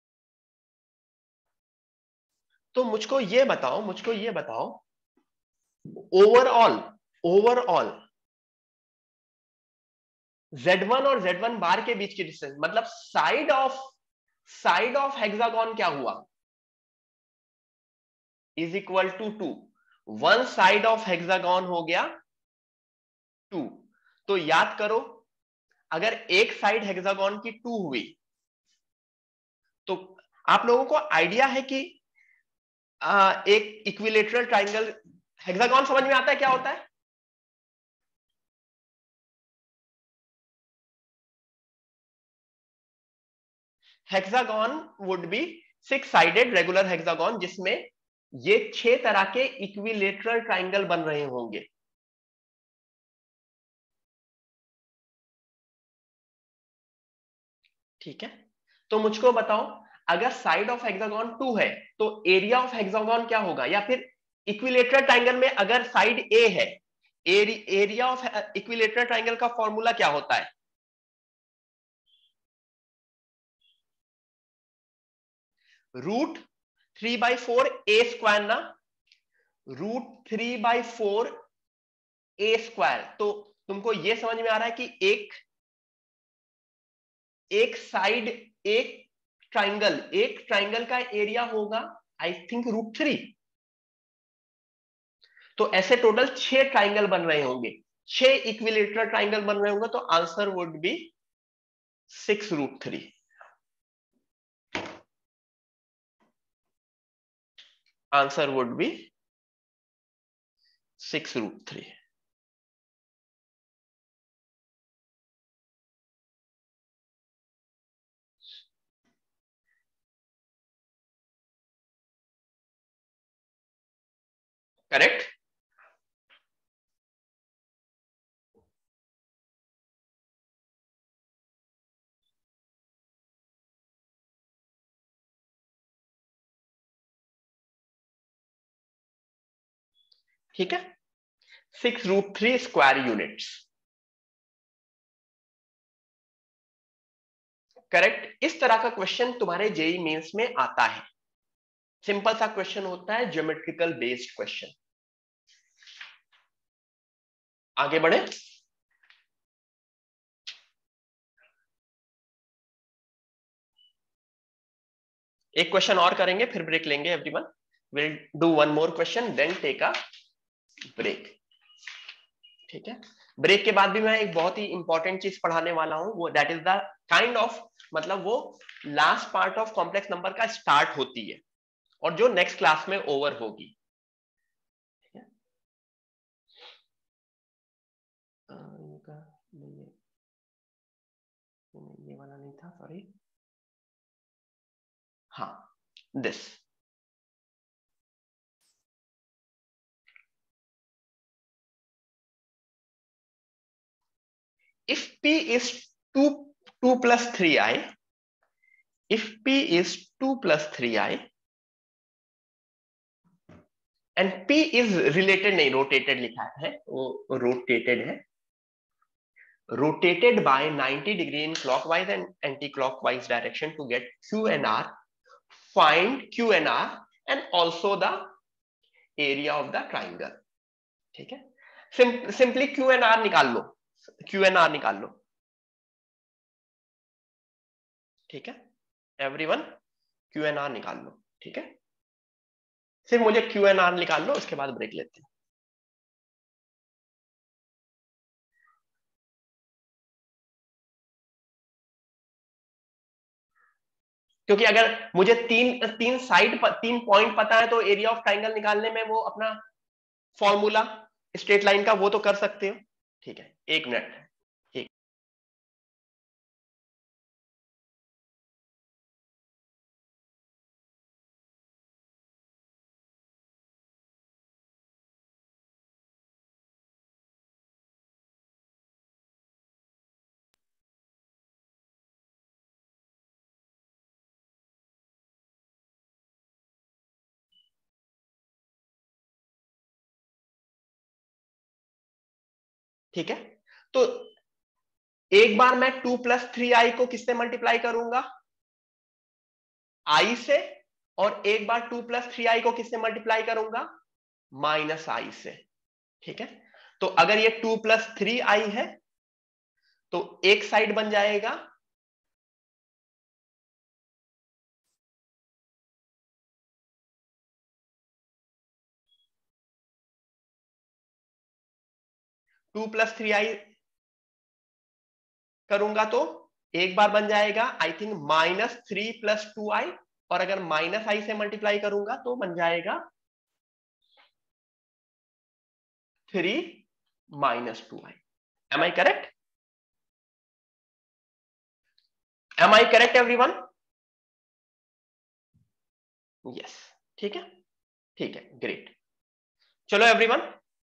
तो मुझको ये बताओ ओवरऑल, ओवरऑल Z1 और Z1 बार के बीच की डिस्टेंस, मतलब साइड ऑफ हेक्सागन क्या हुआ? Is equal to 2. One side of hexagon हो गया 2. तो याद करो, अगर एक साइड हेक्सागन की 2 हुई, तो आप लोगों को आइडिया है कि एक इक्विलेटरल ट्राइंगल, हेक्सागन समझ में आता है क्या होता है? Hexagon would be 6 sided regular hexagon, जिसमें ये 6 तरह के इक्विलेटरल ट्राइंगल बन रहे होंगे. ठीक है, तो मुझको बताओ, अगर साइड ऑफ हेक्सागन 2 है तो एरिया ऑफ हेक्सागन क्या होगा? या फिर इक्विलेटरल ट्राइंगल में अगर साइड ए है, एरिया ऑफ इक्विलेटरल ट्राइंगल का फॉर्मूला क्या होता है? √3/4 a² ना, √3/4 a². तो तुमको यह समझ में आ रहा है कि एक साइड, एक ट्राइंगल का एरिया होगा, आई थिंक √3. तो ऐसे टोटल 6 ट्राइंगल बन रहे होंगे, 6 इक्विलेटरल ट्राइंगल बन रहे होंगे, तो answer would be 6√3. Answer would be 6√3. Correct. ठीक है, 6√3 स्क्वायर यूनिट्स. करेक्ट. इस तरह का क्वेश्चन तुम्हारे जेई मेंस में आता है. सिंपल सा क्वेश्चन होता है, ज्योमेट्रिकल बेस्ड क्वेश्चन. आगे बढ़े. एक क्वेश्चन और करेंगे, फिर ब्रेक लेंगे. Everyone will do one more question, then take a break. ठीक है, ब्रेक के बाद भी मैं एक बहुत ही इंपॉर्टेंट चीज पढ़ाने वाला हूं, वो that is the kind of, मतलब वो last part of complex number का स्टार्ट होती है और जो नेक्स्ट क्लास में ओवर होगी. ठीक है, ये वाला नहीं था, सॉरी. हाँ, this. If P is 2 plus 3i, if P is 2 plus 3i and P is related, नहीं, रोटेटेड लिखा है, वो रोटेटेड है. rotated by 90 degree in clockwise and anti-clockwise direction to get Q and R. Find Q and R and also the area of the triangle. ठीक है, simply Q and R निकाल लो, Q and R निकाल लो. ठीक है everyone, Q and R निकाल लो. ठीक है, सिर्फ मुझे Q and R निकाल लो, उसके बाद ब्रेक लेते हैं. क्योंकि अगर मुझे तीन साइड तीन पॉइंट पता है तो एरिया ऑफ ट्राइंगल निकालने में वो अपना फॉर्मूला स्ट्रेट लाइन का वो तो कर सकते हो. ठीक है, एक मिनट. ठीक है, तो एक बार मैं 2 + 3i को किससे मल्टीप्लाई करूंगा, i से, और एक बार 2 + 3i को किससे मल्टीप्लाई करूंगा, -i से. ठीक है, तो अगर ये 2 + 3i है तो एक साइड बन जाएगा 2 + 3i करूंगा तो एक बार बन जाएगा आई थिंक -3 + 2i, और अगर -i से मल्टीप्लाई करूंगा तो बन जाएगा 3 - 2i. Am I correct? Am I correct everyone? Yes. ठीक है, ठीक है, ग्रेट. चलो एवरीवन,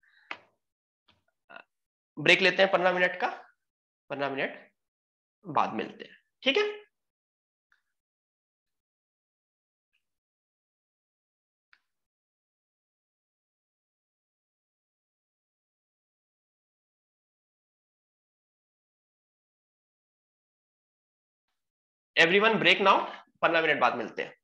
ब्रेक लेते हैं 15 मिनट का. 15 मिनट बाद मिलते हैं. ठीक है. एवरीवन ब्रेक नाउ, 15 मिनट बाद मिलते हैं.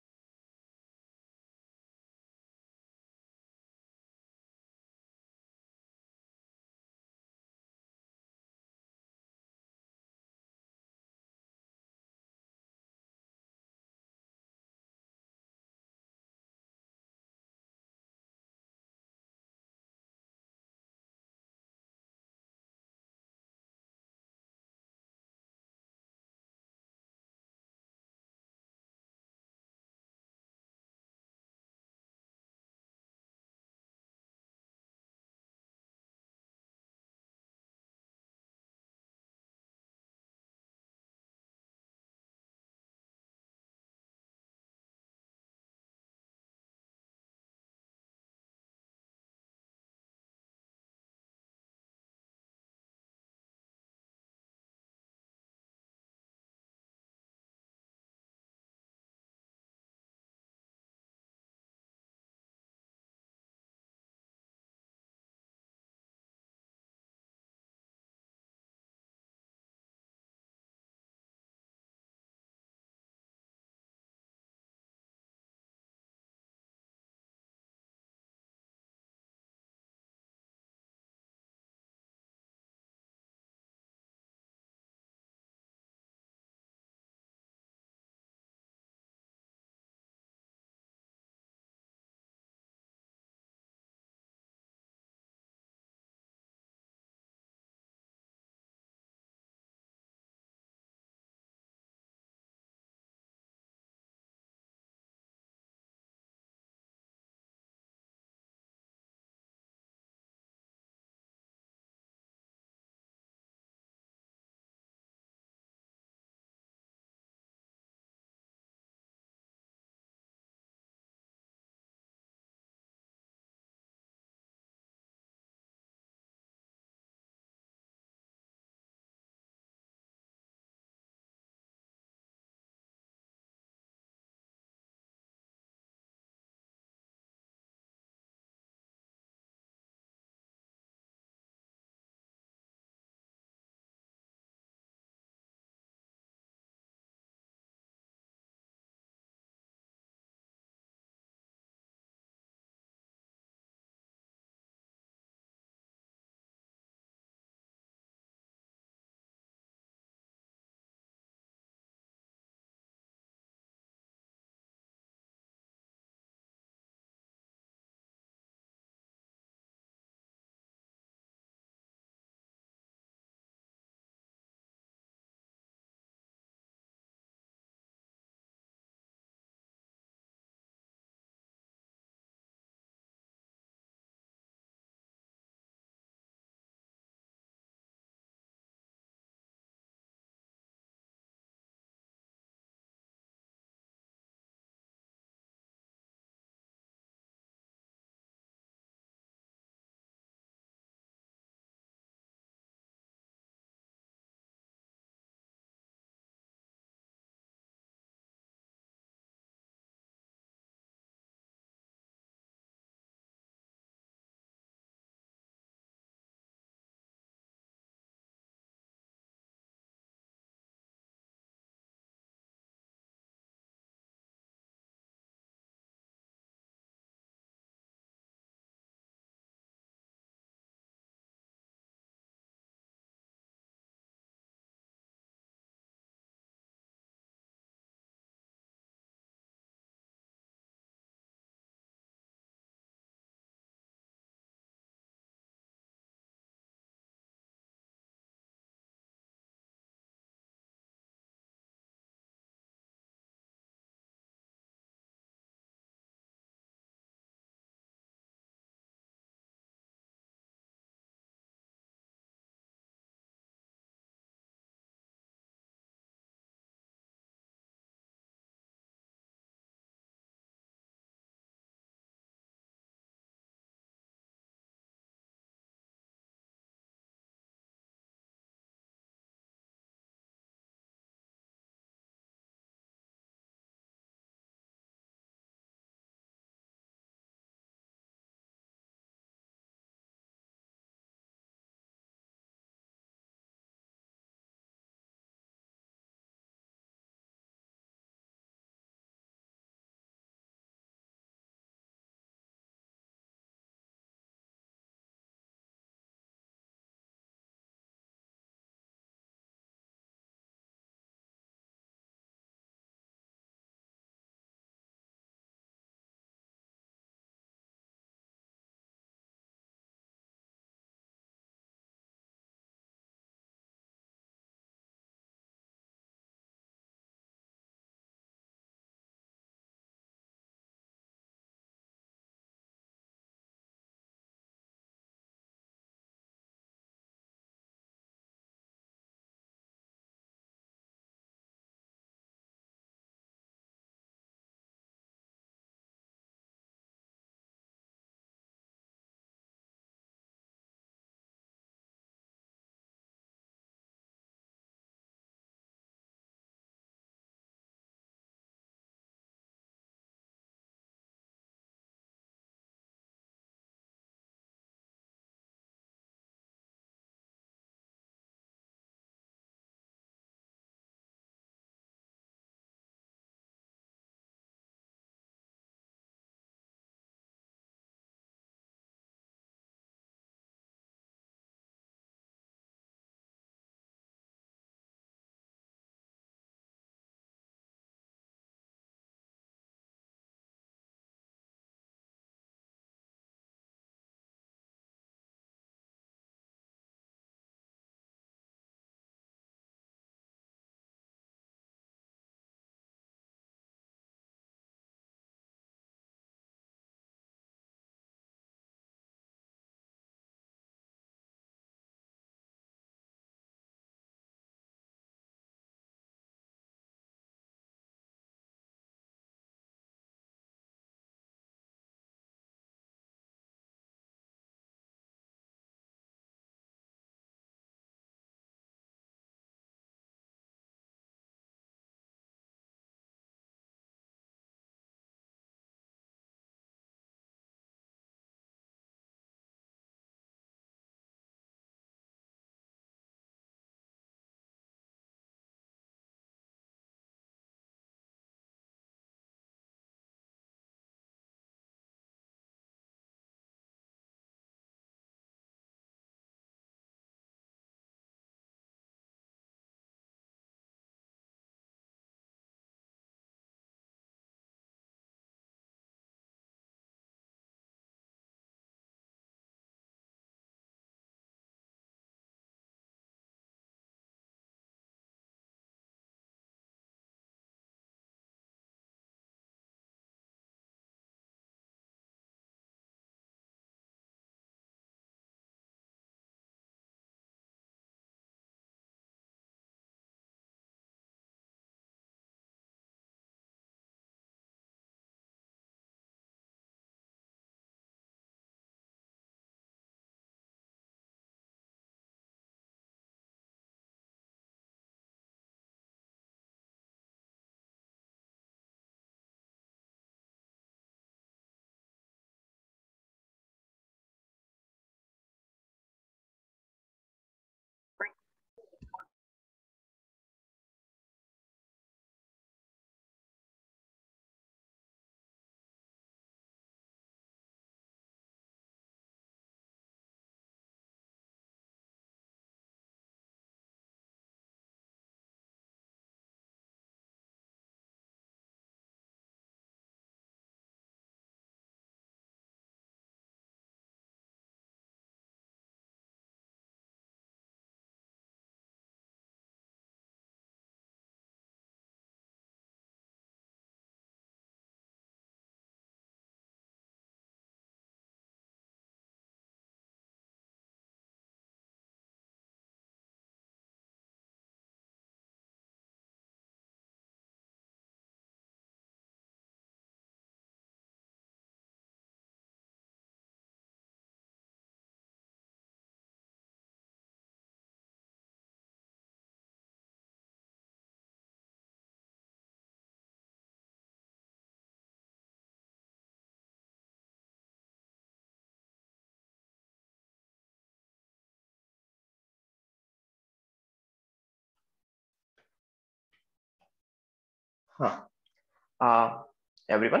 हाँ, everyone,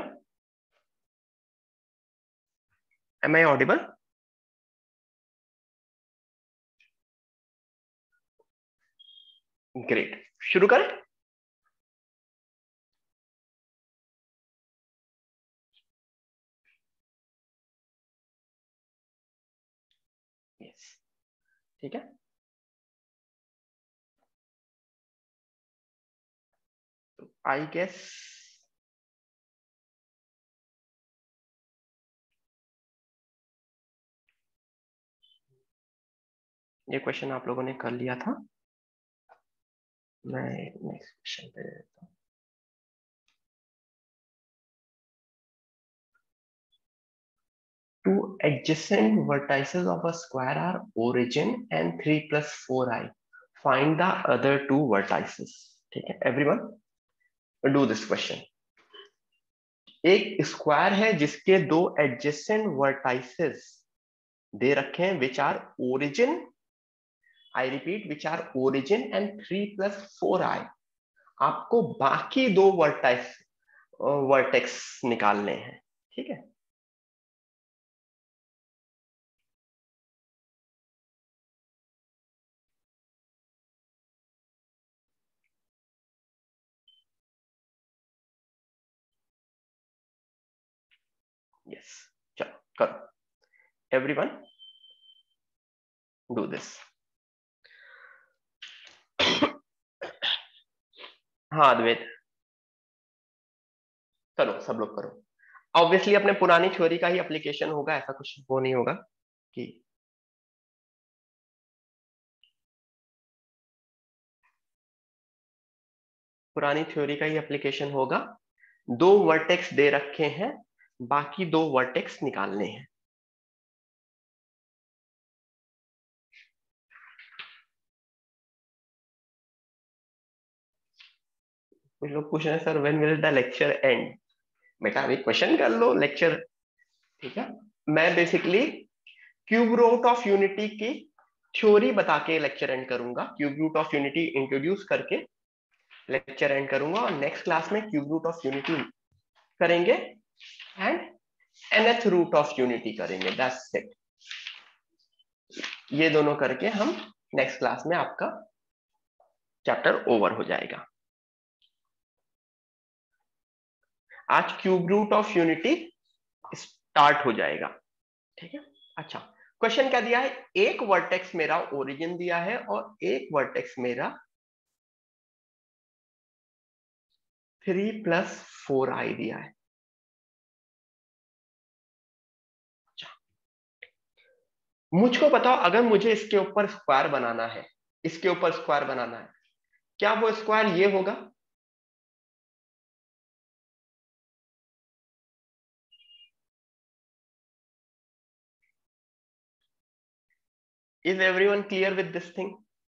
am I audible? Great, शुरू करें? यस, ठीक है। तो आई गेस ये क्वेश्चन आप लोगों ने कर लिया था। मैं नेक्स्ट क्वेश्चन पे देता हूँ। Two adjacent vertices of a square are origin and 3 plus 4i. Find the other two vertices. ठीक है everyone, do this question. एक स्क्वायर है जिसके दो एडजेसेंट वर्टाइसेस दे रखे हैं which are origin, I repeat which are origin and 3 plus 4i. आपको बाकी दो वर्टेक्स निकालने हैं, ठीक है। यस, चलो करो एवरीवन, डू दिस। हाँ अद्वैत, चलो सब लोग करो। ऑब्वियसली अपने पुरानी थ्योरी का ही एप्लीकेशन होगा, ऐसा कुछ वो नहीं होगा कि पुरानी थ्योरी का ही एप्लीकेशन होगा। दो वर्टेक्स दे रखे हैं, बाकी दो वर्टेक्स निकालने हैं। कुछ लोग पूछ रहे हैं sir when will the lecture end. बेटा अभी क्वेश्चन कर लो, लेक्चर, ठीक है। मैं basically cube root of unity की थ्योरी बता के लेक्चर एंड करूंगा, cube root of unity introduce करके लेक्चर एंड करूंगा, और नेक्स्ट क्लास में क्यूब रूट ऑफ यूनिटी करेंगे end nth root of unity करेंगे, दैट्स इट। ये दोनों करके हम नेक्स्ट क्लास में आपका चैप्टर ओवर हो जाएगा। आज cube root of unity start हो जाएगा, ठीक है। अच्छा, क्वेश्चन क्या दिया है? एक वर्टेक्स मेरा ओरिजिन दिया है और एक वर्टेक्स मेरा 3 plus 4i दिया है। अच्छा, मुझको बताओ, अगर मुझे इसके ऊपर स्क्वायर बनाना है, इसके ऊपर स्क्वायर बनाना है, क्या वो स्क्वायर ये होगा? Is everyone clear with this thing?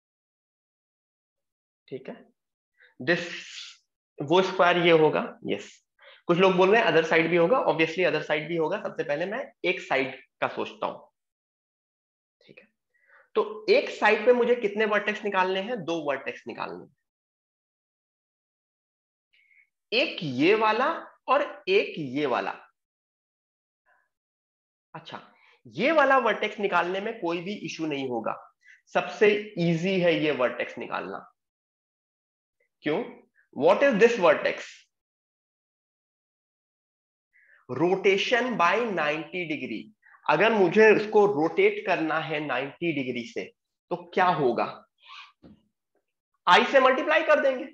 ठीक है, दिस, वो स्क्वायर ये होगा, यस। कुछ लोग बोल रहे हैं अदर साइड भी होगा, ऑब्वियसली अदर साइड भी होगा। सबसे पहले मैं एक साइड का सोचता हूं, ठीक है। तो एक साइड पे मुझे कितने वर्टेक्स निकालने हैं? दो वर्टेक्स निकालने हैं, एक ये वाला और एक ये वाला। अच्छा, ये वाला वर्टेक्स निकालने में कोई भी इशू नहीं होगा, सबसे इजी है ये वर्टेक्स निकालना। क्यों? What is this vertex? Rotation by 90 degree. अगर मुझे इसको रोटेट करना है 90 डिग्री से, तो क्या होगा? आई से मल्टीप्लाई कर देंगे।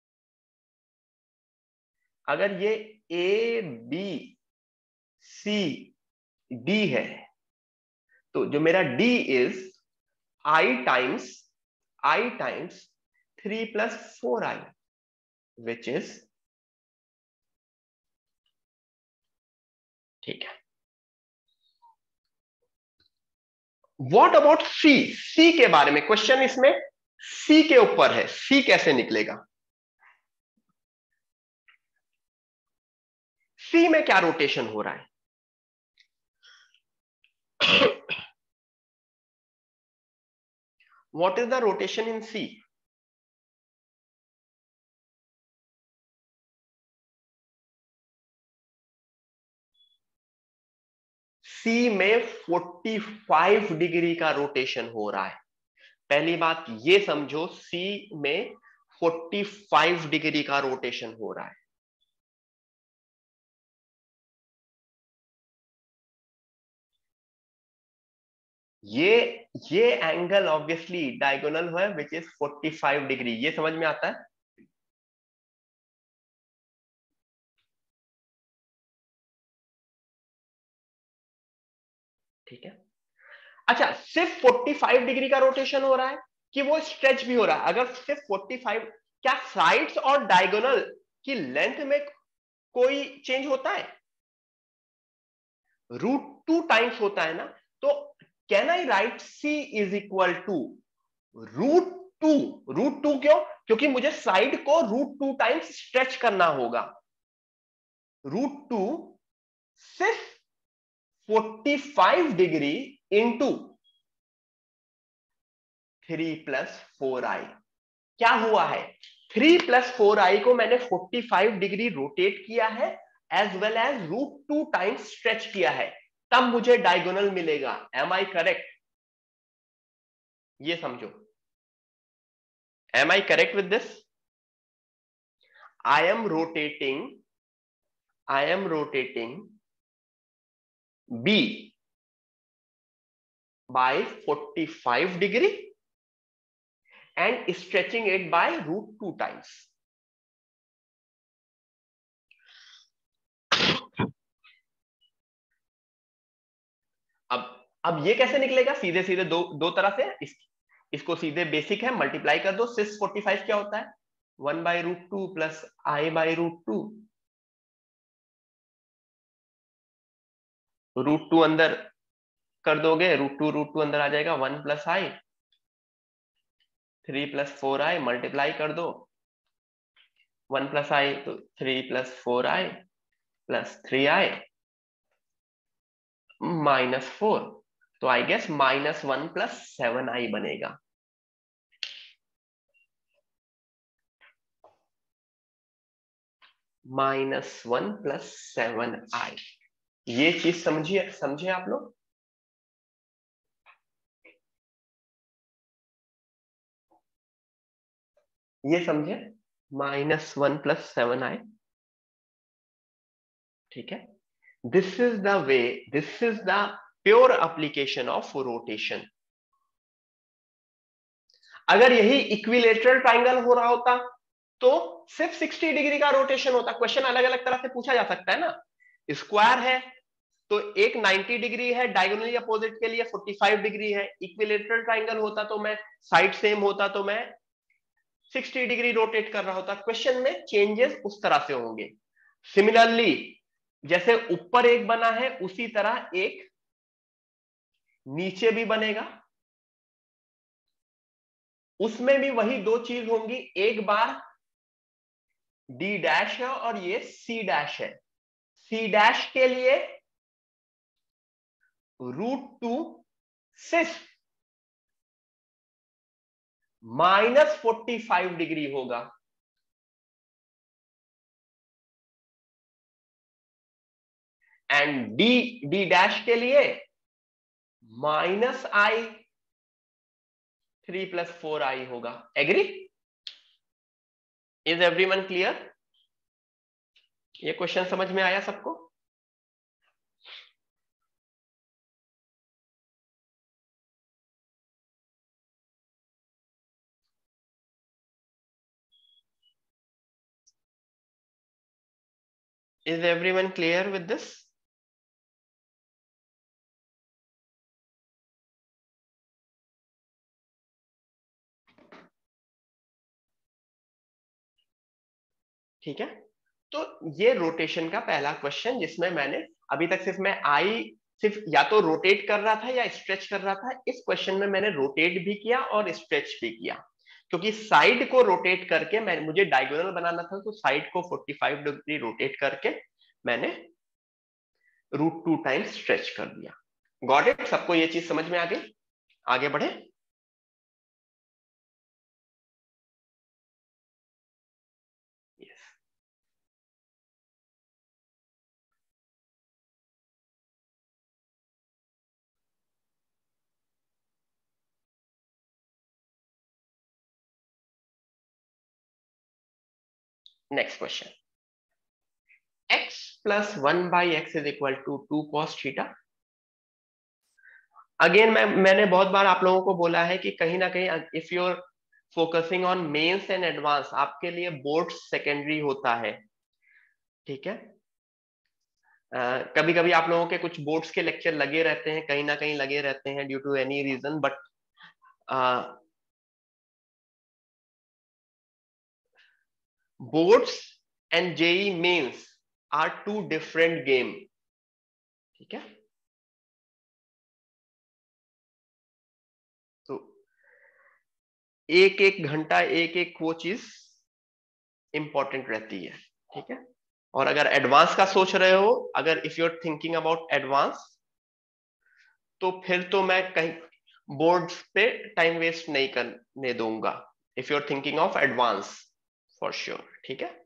अगर ये ए बी सी डी है, तो जो मेरा D is i times 3 plus 4i, which is, ठीक है। What about C? सी के बारे में क्वेश्चन इसमें सी के ऊपर है, सी कैसे निकलेगा? सी में क्या रोटेशन हो रहा है? What is the rotation in C? C में 45 डिग्री का रोटेशन हो रहा है। पहली बात ये समझो, सी में 45 डिग्री का रोटेशन हो रहा है। ये ये एंगल ऑब्वियसली डायगोनल है विच इज 45 डिग्री। ये समझ में आता है? ठीक है। अच्छा, सिर्फ 45 डिग्री का रोटेशन हो रहा है कि वो स्ट्रेच भी हो रहा है? अगर सिर्फ 45, क्या साइड्स और डायगोनल की लेंथ में कोई चेंज होता है? √2 टाइम्स होता है ना। तो can I write C is equal to √2? √2 क्यों? क्योंकि मुझे साइड को √2 टाइम्स स्ट्रेच करना होगा। √2 सिर्फ 45 डिग्री इंटू 3+4i। क्या हुआ है? 3+4i को मैंने 45 डिग्री रोटेट किया है, as well as √2 times stretch किया है, तब मुझे डायगोनल मिलेगा। Am I correct? ये समझो, am I correct with this? I am rotating B by 45 degree and stretching it by √2 times. अब ये कैसे निकलेगा? सीधे सीधे दो तरह से। इसको सीधे बेसिक है, मल्टीप्लाई कर दो। सिस 45 क्या होता है? 1/√2 प्लस i/√2। √2 अंदर कर दोगे, √2 अंदर आ जाएगा, 1 + i। 3+4i मल्टीप्लाई कर दो, 1 + i तो 3+4i प्लस 3i -4। तो आई गेस -1 + 7i बनेगा। -1 + 7i। ये चीज समझे आप लोग? ये समझे? -1 + 7i। ठीक है। This is the way, this is the pure application of rotation. अगर यही इक्विलेटरल ट्राइंगल हो रहा होता तो सिर्फ 60 डिग्री का रोटेशन होता। क्वेश्चन अलग अलग तरह से पूछा जा सकता है ना। स्क्वायर है तो एक 90 डिग्री है, डायगोनली अपोजिट के लिए 45 डिग्री है। इक्विलेटरल ट्राइंगल होता तो मैं, साइड सेम होता तो मैं 60 डिग्री रोटेट कर रहा होता। क्वेश्चन में चेंजेस उस तरह से होंगे। सिमिलरली जैसे ऊपर एक बना है, उसी तरह एक नीचे भी बनेगा। उसमें भी वही दो चीज होंगी। एक बार D' है और ये C' है। C' के लिए √2 सिर्फ -45 डिग्री होगा। एंड D' के लिए -i 3+4i होगा। एग्री? Is everyone clear? ये क्वेश्चन समझ में आया सबको? Is everyone clear with this? ठीक है। तो ये रोटेशन का पहला क्वेश्चन, जिसमें मैंने अभी तक सिर्फ मैं आई सिर्फ या तो रोटेट कर रहा था या स्ट्रेच कर रहा था। इस क्वेश्चन में मैंने रोटेट भी किया और स्ट्रेच भी किया, क्योंकि साइड को रोटेट करके मुझे डायगोनल बनाना था। तो साइड को 45 डिग्री रोटेट करके मैंने √2 टाइम्स स्ट्रेच कर दिया। Got it? सबको ये चीज समझ में आ गई? आगे बढ़े। yes. Next question, x plus 1/x is equal to 2 cos theta. Again मैंने बहुत बार आप लोगों को बोला है कि कहीं ना कहीं if you are focusing on mains and advance, आपके लिए बोर्ड सेकेंडरी होता है, ठीक है। कभी कभी आप लोगों के कुछ बोर्ड्स के लेक्चर लगे रहते हैं, कहीं ना कहीं लगे रहते हैं due to any reason, but boards and JEE mains are two different game, ठीक है। तो एक एक घंटा एक एक वो चीज इंपॉर्टेंट रहती है, ठीक है। और अगर एडवांस का सोच रहे हो, अगर if you are thinking about advance, तो फिर तो मैं कहीं बोर्ड्स पे टाइम वेस्ट नहीं करने दूंगा, if you are thinking of advance for sure, ठीक है।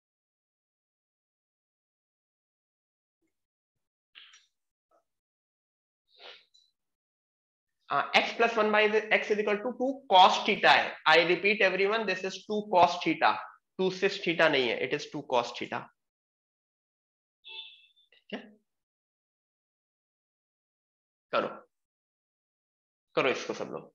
x plus 1/x is equal to 2 cos theta है। I repeat everyone, this is 2 cos theta, 2 cis theta नहीं है, इट इज 2 cos थीटा, ठीक है। करो करो इसको सब लोग।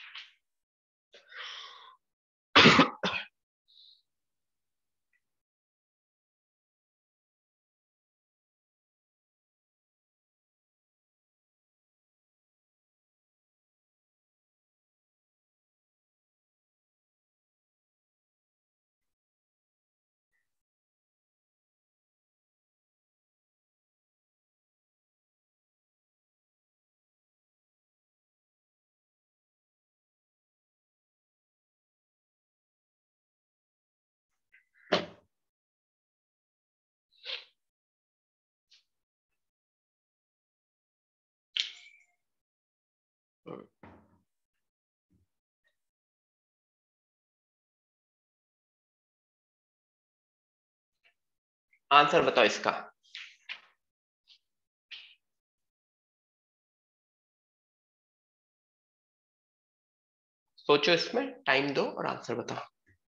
आंसर बताओ इसका। सोचो, इसमें टाइम दो और आंसर बताओ।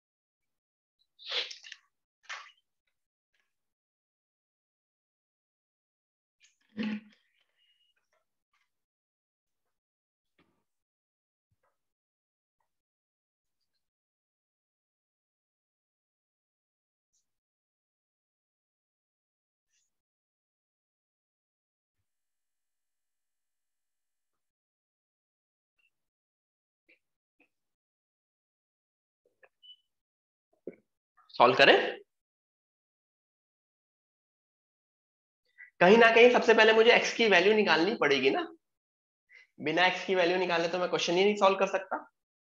सॉल्व करें। कहीं ना कहीं सबसे पहले मुझे x की वैल्यू निकालनी पड़ेगी ना, बिना x की वैल्यू निकाले तो मैं क्वेश्चन ही नहीं सॉल्व कर सकता।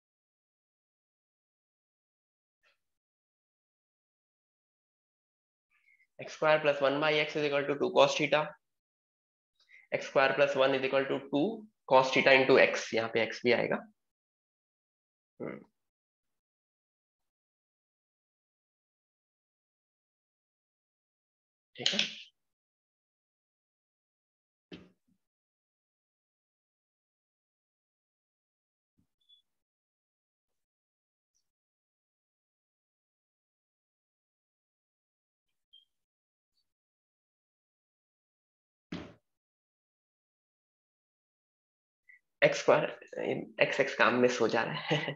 X square plus 1/x is equal to 2 cos theta, x square plus 1 is equal to 2 cos theta into x, यहाँ पे x भी आएगा। ठीक है। एक्स स्क्वायर एक्स एक्स काम मिस हो जा रहा है।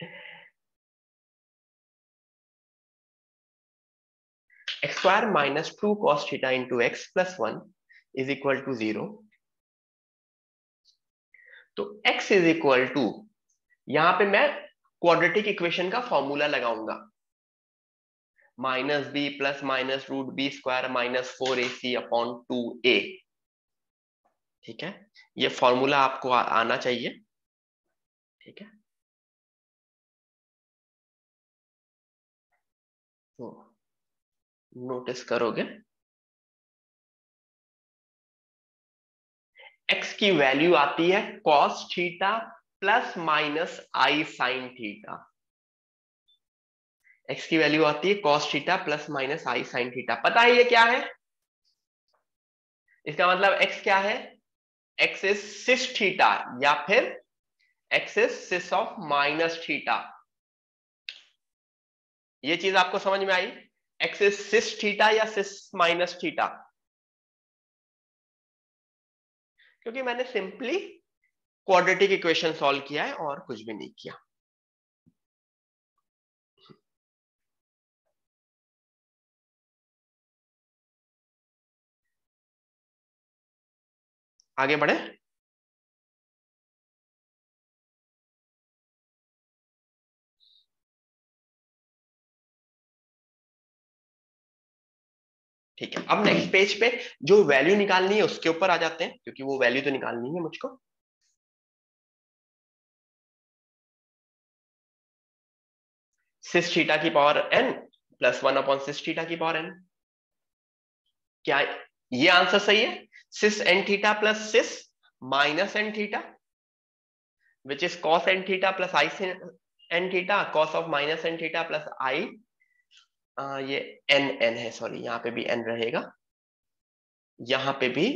X square minus 2 cos theta into x plus 1 is equal to 0। तो x इज इक्वल टू, यहां पे मैं क्वाड्रेटिक इक्वेशन का फॉर्मूला लगाऊंगा, minus b plus minus root b square minus 4ac upon 2a, ठीक है। ये फॉर्मूला आपको आना चाहिए, ठीक है। तो नोटिस करोगे x की वैल्यू आती है cos theta plus minus i sine theta. x की वैल्यू आती है cos theta plus minus i sine theta. पता है ये क्या है? इसका मतलब x क्या है? x इज सिस थीटा या फिर x is cis of minus theta. ये चीज आपको समझ में आई एक्स इज सिस थीटा या सिस माइनस थीटा? क्योंकि मैंने सिंपली क्वाड्रेटिक इक्वेशन सॉल्व किया है और कुछ भी नहीं किया। आगे बढ़े। ठीक है, अब नेक्स्ट पेज पे जो वैल्यू निकालनी है उसके ऊपर आ जाते हैं, क्योंकि वो वैल्यू तो निकालनी है मुझको। सिस थीटा की power n plus 1 upon cis theta की पावर n। क्या ये आंसर सही है? Cis n theta plus cis minus n theta, which is cos n theta plus i n theta, cos of minus n theta plus i, ये n N है, sorry यहाँ पे भी एन रहेगा, यहां पे भी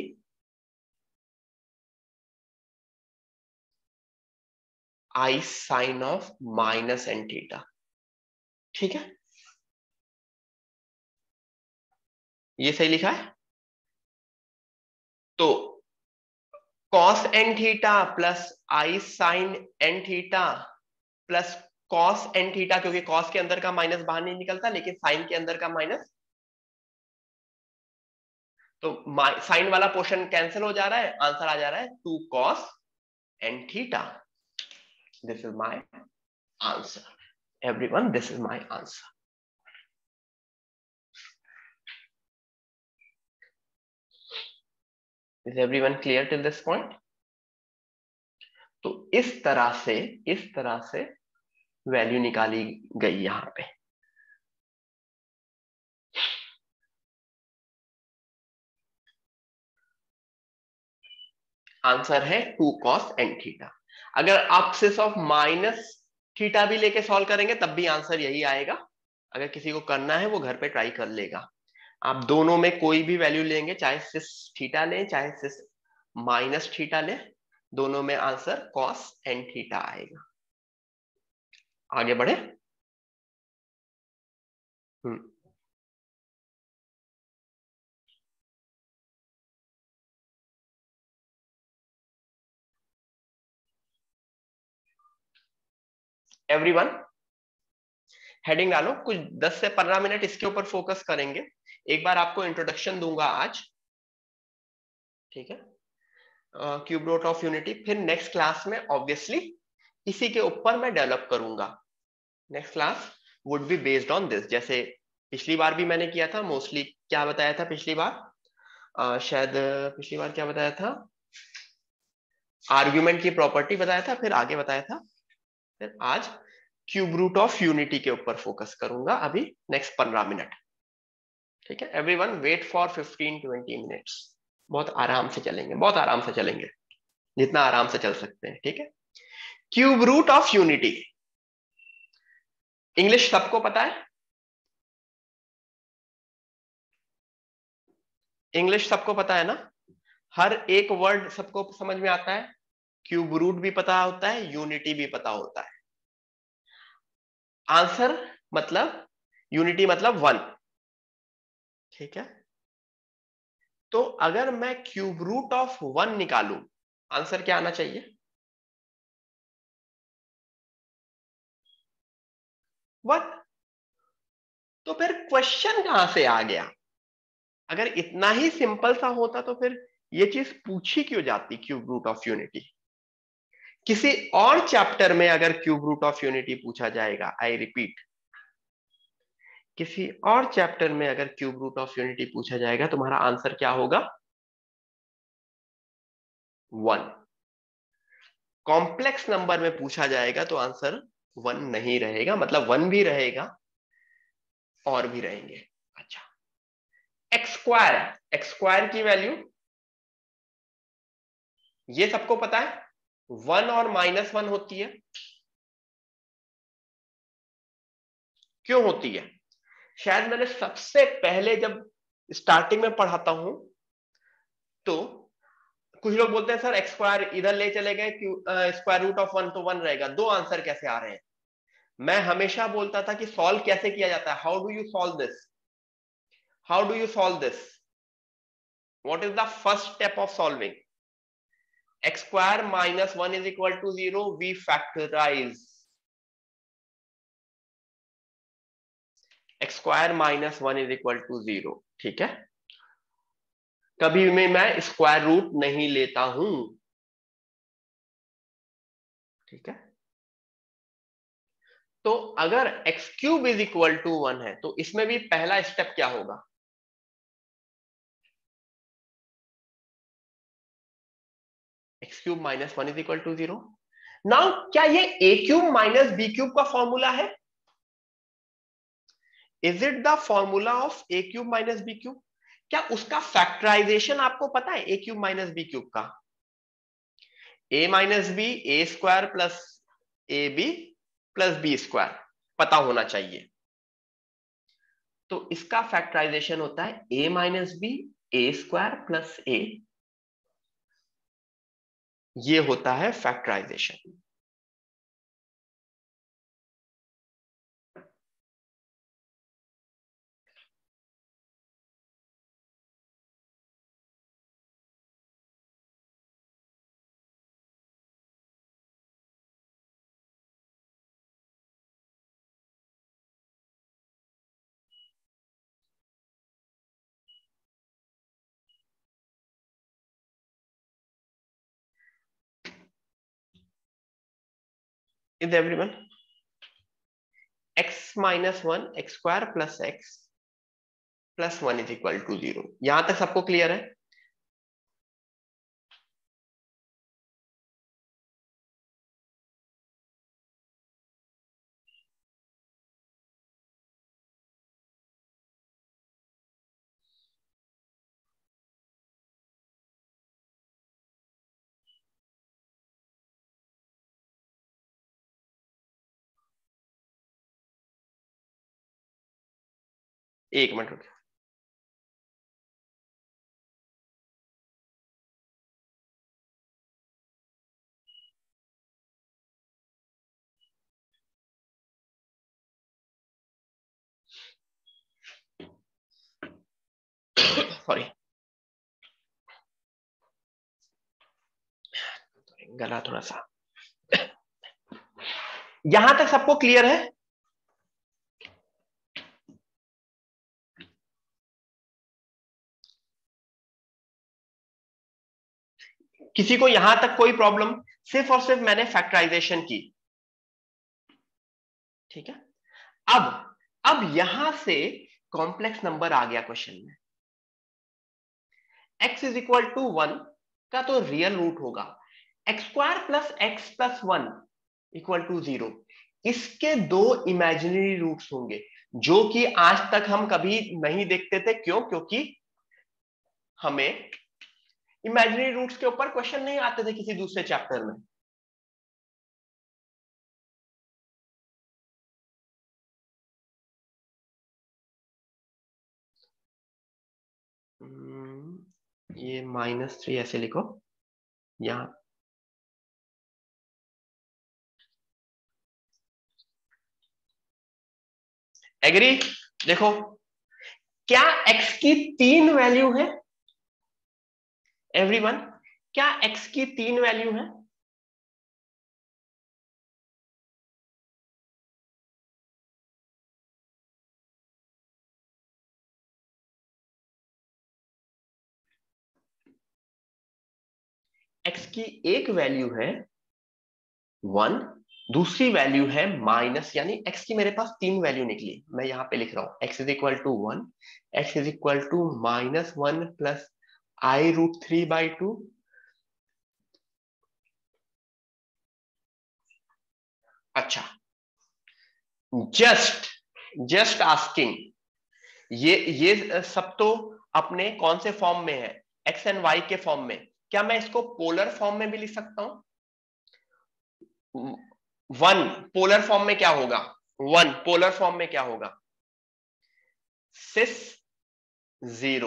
i sine of minus n theta. ठीक है, ये सही लिखा है। तो cos n theta plus i sine n theta plus cos n theta, क्योंकि कॉस के अंदर का माइनस बाहर नहीं निकलता, लेकिन साइन के अंदर का माइनस, तो साइन वाला पोर्शन कैंसिल हो जा रहा है, आंसर आ जा रहा है 2 cos n theta. This is my answer everyone, this is my answer. Is everyone clear till this point? तो इस तरह से वैल्यू निकाली गई यहां पे। आंसर है 2 cos एन थीटा। अगर आप सिस ऑफ माइनस थीटा भी लेके सॉल्व करेंगे तब भी आंसर यही आएगा। अगर किसी को करना है वो घर पे ट्राई कर लेगा। आप दोनों में कोई भी वैल्यू लेंगे, चाहे सिस थीटा लें चाहे सिस माइनस थीटा लें, दोनों में आंसर cos एन थीटा आएगा। आगे बढ़े। एवरीवन हेडिंग डालो, कुछ 10 से 15 मिनट इसके ऊपर फोकस करेंगे। एक बार आपको इंट्रोडक्शन दूंगा आज, ठीक है, क्यूब रूट ऑफ यूनिटी। फिर नेक्स्ट क्लास में ऑब्वियसली इसी के ऊपर मैं डेवलप करूंगा। Next class would be based on this, जैसे पिछली बार भी मैंने किया था। मोस्टली क्या बताया था पिछली बार? शायद पिछली बार क्या बताया था? आर्ग्यूमेंट की प्रॉपर्टी बताया था, फिर आगे बताया था, फिर आज क्यूब रूट ऑफ यूनिटी के ऊपर फोकस करूंगा अभी नेक्स्ट 15 मिनट। ठीक है एवरीवन, वेट फॉर 15-20 मिनट्स। बहुत आराम से चलेंगे, बहुत आराम से चलेंगे, जितना आराम से चल सकते हैं। ठीक है, cube root of unity English सबको पता है? इंग्लिश सबको पता है ना? हर एक वर्ड सबको समझ में आता है। क्यूब रूट भी पता होता है, यूनिटी भी पता होता है। आंसर मतलब यूनिटी मतलब 1। ठीक है, तो अगर मैं क्यूब रूट ऑफ 1 निकालूं, आंसर क्या आना चाहिए? 1। तो फिर क्वेश्चन कहां से आ गया? अगर इतना ही सिंपल सा होता तो फिर ये चीज पूछी क्यों जाती, क्यूब रूट ऑफ यूनिटी? किसी और चैप्टर में अगर क्यूब रूट ऑफ यूनिटी पूछा जाएगा, आई रिपीट, किसी और चैप्टर में अगर क्यूब रूट ऑफ यूनिटी पूछा जाएगा, तुम्हारा आंसर क्या होगा? 1। कॉम्प्लेक्स नंबर में पूछा जाएगा तो आंसर 1 नहीं रहेगा, मतलब 1 भी रहेगा और भी रहेंगे। अच्छा, एक्स स्क्वायर की वैल्यू ये सबको पता है, 1 और -1 होती है। क्यों होती है? शायद मैंने सबसे पहले जब स्टार्टिंग में पढ़ाता हूं तो कुछ लोग बोलते हैं सर एक्स स्क्वायर इधर ले चले गए, स्क्वायर रूट ऑफ 1 तो 1 रहेगा, दो आंसर कैसे आ रहे हैं? मैं हमेशा बोलता था कि सॉल्व कैसे किया जाता है, how do you solve this? How do you solve this? What is the first step of solving? x square minus 1 is equal to 0, we factorize x square minus 1 is equal to 0. ठीक है, कभी भी मैं square root नहीं लेता हूं, ठीक है। तो अगर x cube is equal to 1 है तो इसमें भी पहला स्टेप क्या होगा? x cube minus 1 is equal to 0। Now क्या ये a cube minus b cube का फॉर्मूला है? Is it the formula of a cube minus b cube? क्या उसका फैक्टराइजेशन आपको पता है a cube minus b cube का? a minus b a square plus a b plus b square पता होना चाहिए। तो इसका फैक्टराइजेशन होता है a minus b a square plus ए, ये होता है factorization. Is everyone? x minus 1 x square plus x plus 1 is equal to 0। यहां तक सबको क्लियर है? एक मिनट रुकिए। सॉरी, गला थोड़ा सा। यहां तक सबको क्लियर है? किसी को यहां तक कोई प्रॉब्लम? सिर्फ और सिर्फ मैंने फैक्टराइजेशन की, ठीक है। अब यहां से कॉम्प्लेक्स नंबर आ गया क्वेश्चन में। x इज इक्वल टू 1 का तो रियल रूट होगा x square plus x plus 1 equal to 0। इसके दो इमेजिनरी रूट्स होंगे जो कि आज तक हम कभी नहीं देखते थे। क्यों? क्योंकि हमें इमेजिनरी रूट्स के ऊपर क्वेश्चन नहीं आते थे किसी दूसरे चैप्टर में। ये -3 ऐसे लिखो यहां। एग्री? देखो, क्या x की 3 वैल्यू है एवरीवन? क्या x की 3 वैल्यू है? x की एक वैल्यू है 1, दूसरी वैल्यू है माइनस, यानी x की मेरे पास 3 वैल्यू निकली। मैं यहां पे लिख रहा हूं x is equal to 1, x is equal to -1 plus i√3/2। अच्छा, जस्ट आस्किंग, ये सब तो अपने कौन से फॉर्म में है? एक्स एंड वाई के फॉर्म में। क्या मैं इसको पोलर फॉर्म में भी लिख सकता हूं? 1 पोलर फॉर्म में क्या होगा? 1 पोलर फॉर्म में क्या होगा? Cis 0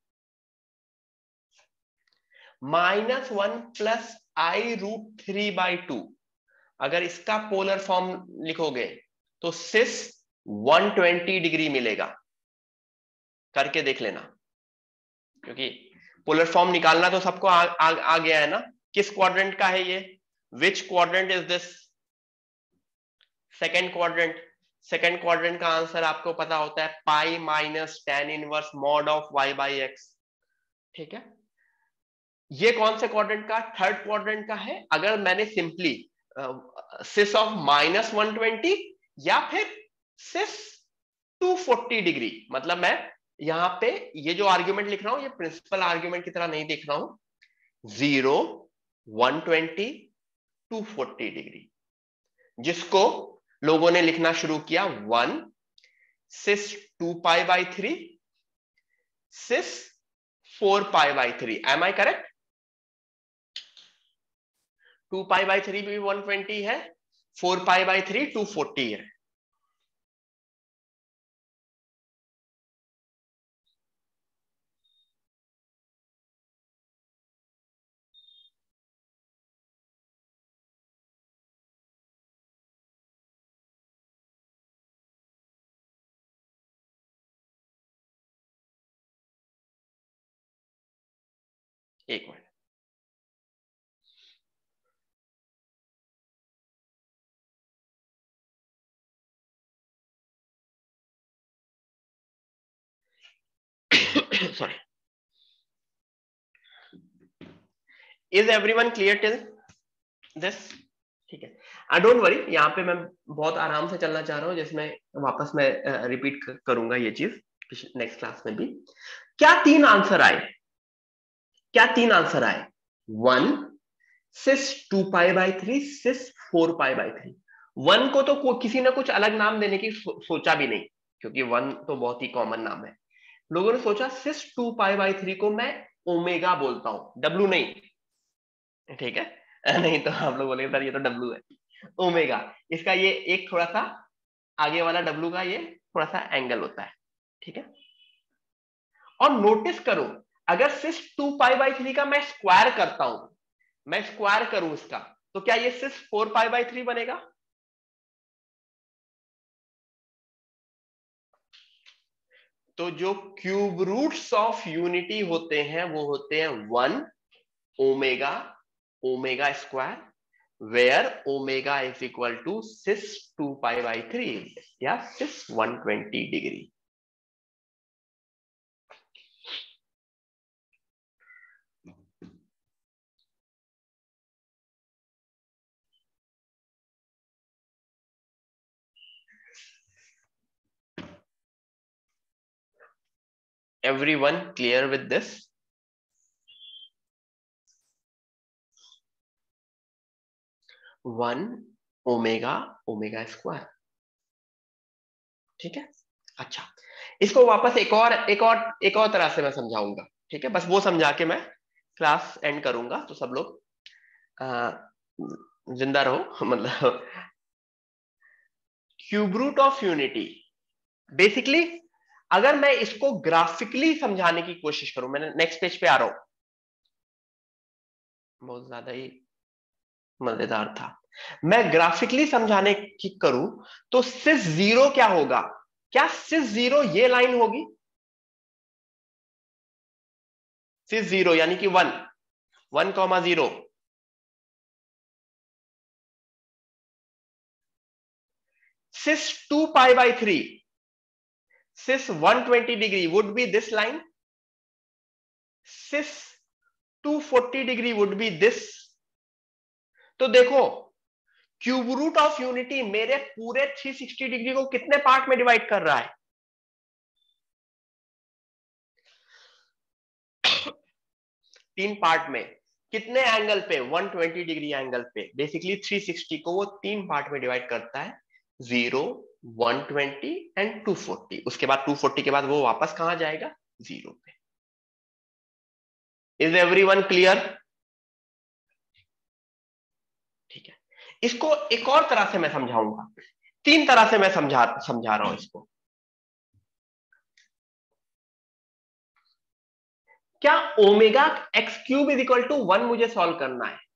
-1 plus i√3/2। अगर इसका पोलर फॉर्म लिखोगे तो सिस 120 डिग्री मिलेगा। करके देख लेना, क्योंकि पोलर फॉर्म निकालना तो सबको आ गया है ना। किस क्वाड्रेंट का है ये? Which quadrant is this? Second quadrant. Second quadrant का आंसर आपको पता होता है pi minus tan inverse mod of y by x. ठीक है, ये कौन से क्वाड्रेंट का? थर्ड क्वाड्रेंट का है। अगर मैंने सिंपली सिस ऑफ -120 या फिर सिस 240 डिग्री, मतलब मैं यहां पे ये जो आर्ग्यूमेंट लिख रहा हूं ये प्रिंसिपल आर्ग्यूमेंट की तरह नहीं देख रहा हूं, 0, 120, 240 डिग्री, जिसको लोगों ने लिखना शुरू किया 1 सिस 2π/3 सिस 4π/3। M I correct? 2π/3 भी 120 है, 4π/3 240 है। एक minute, sorry. Is everyone clear till this? ठीक है, आई डोंट वरी, यहाँ पे मैं बहुत आराम से चलना चाह रहा हूँ, जिसमें वापस मैं रिपीट करूंगा ये चीज नेक्स्ट क्लास में भी। क्या तीन आंसर आए? क्या तीन आंसर आए? 1 सिस 2π/3 सिस 4π/3। 1 को तो किसी ने कुछ अलग नाम देने की सोचा भी नहीं, क्योंकि 1 तो बहुत ही कॉमन नाम है। लोगों ने सोचा सिस 2π/3 को मैं ओमेगा बोलता हूं, डब्लू नहीं। ठीक है, नहीं तो आप लोग बोलेंगे सर ये तो डब्लू है, ओमेगा। इसका ये एक थोड़ा सा आगे वाला डब्लू का ये थोड़ा सा एंगल होता है। ठीक है, और नोटिस करो, अगर सिस 2π/3 का मैं स्क्वायर करता हूं, मैं स्क्वायर करूं इसका, तो क्या ये सिर्फ 4π/3 बनेगा? तो जो क्यूब रूट्स ऑफ यूनिटी होते हैं वो होते हैं 1 omega, omega square, where omega is equal to cis 2π/3 या cis 120 degree. Everyone clear with this? 1 omega, omega square. ठीक है, अच्छा, इसको वापस एक और तरह से मैं समझाऊंगा। ठीक है, बस वो समझा के मैं क्लास एंड करूंगा, तो सब लोग जिंदा रहो। मतलब cube root of unity, basically अगर मैं इसको ग्राफिकली समझाने की कोशिश करूं, मैंने नेक्स्ट पेज पे आ रहा हूं, बहुत ज्यादा ही मजेदार था। मैं ग्राफिकली समझाने की करूं तो सिस 0 क्या होगा? क्या सिस 0 ये लाइन होगी? सिस 0 यानी कि 1, 1,0, cis 2π/3 cis 120 degree would be this line, cis 240 degree would be this. तो देखो, क्यूब रूट ऑफ यूनिटी मेरे पूरे 360 डिग्री को कितने पार्ट में डिवाइड कर रहा है? तीन पार्ट में। कितने एंगल पे? 120 डिग्री एंगल पे। बेसिकली 360 को वो तीन पार्ट में डिवाइड करता है, 0, 120 एंड 240। उसके बाद 240 के बाद वो वापस कहां जाएगा? 0 पे। Is everyone clear? ठीक है, इसको एक और तरह से मैं समझाऊंगा, तीन तरह से मैं समझा रहा हूं इसको। क्या omega x cube is equal to 1 मुझे सॉल्व करना है।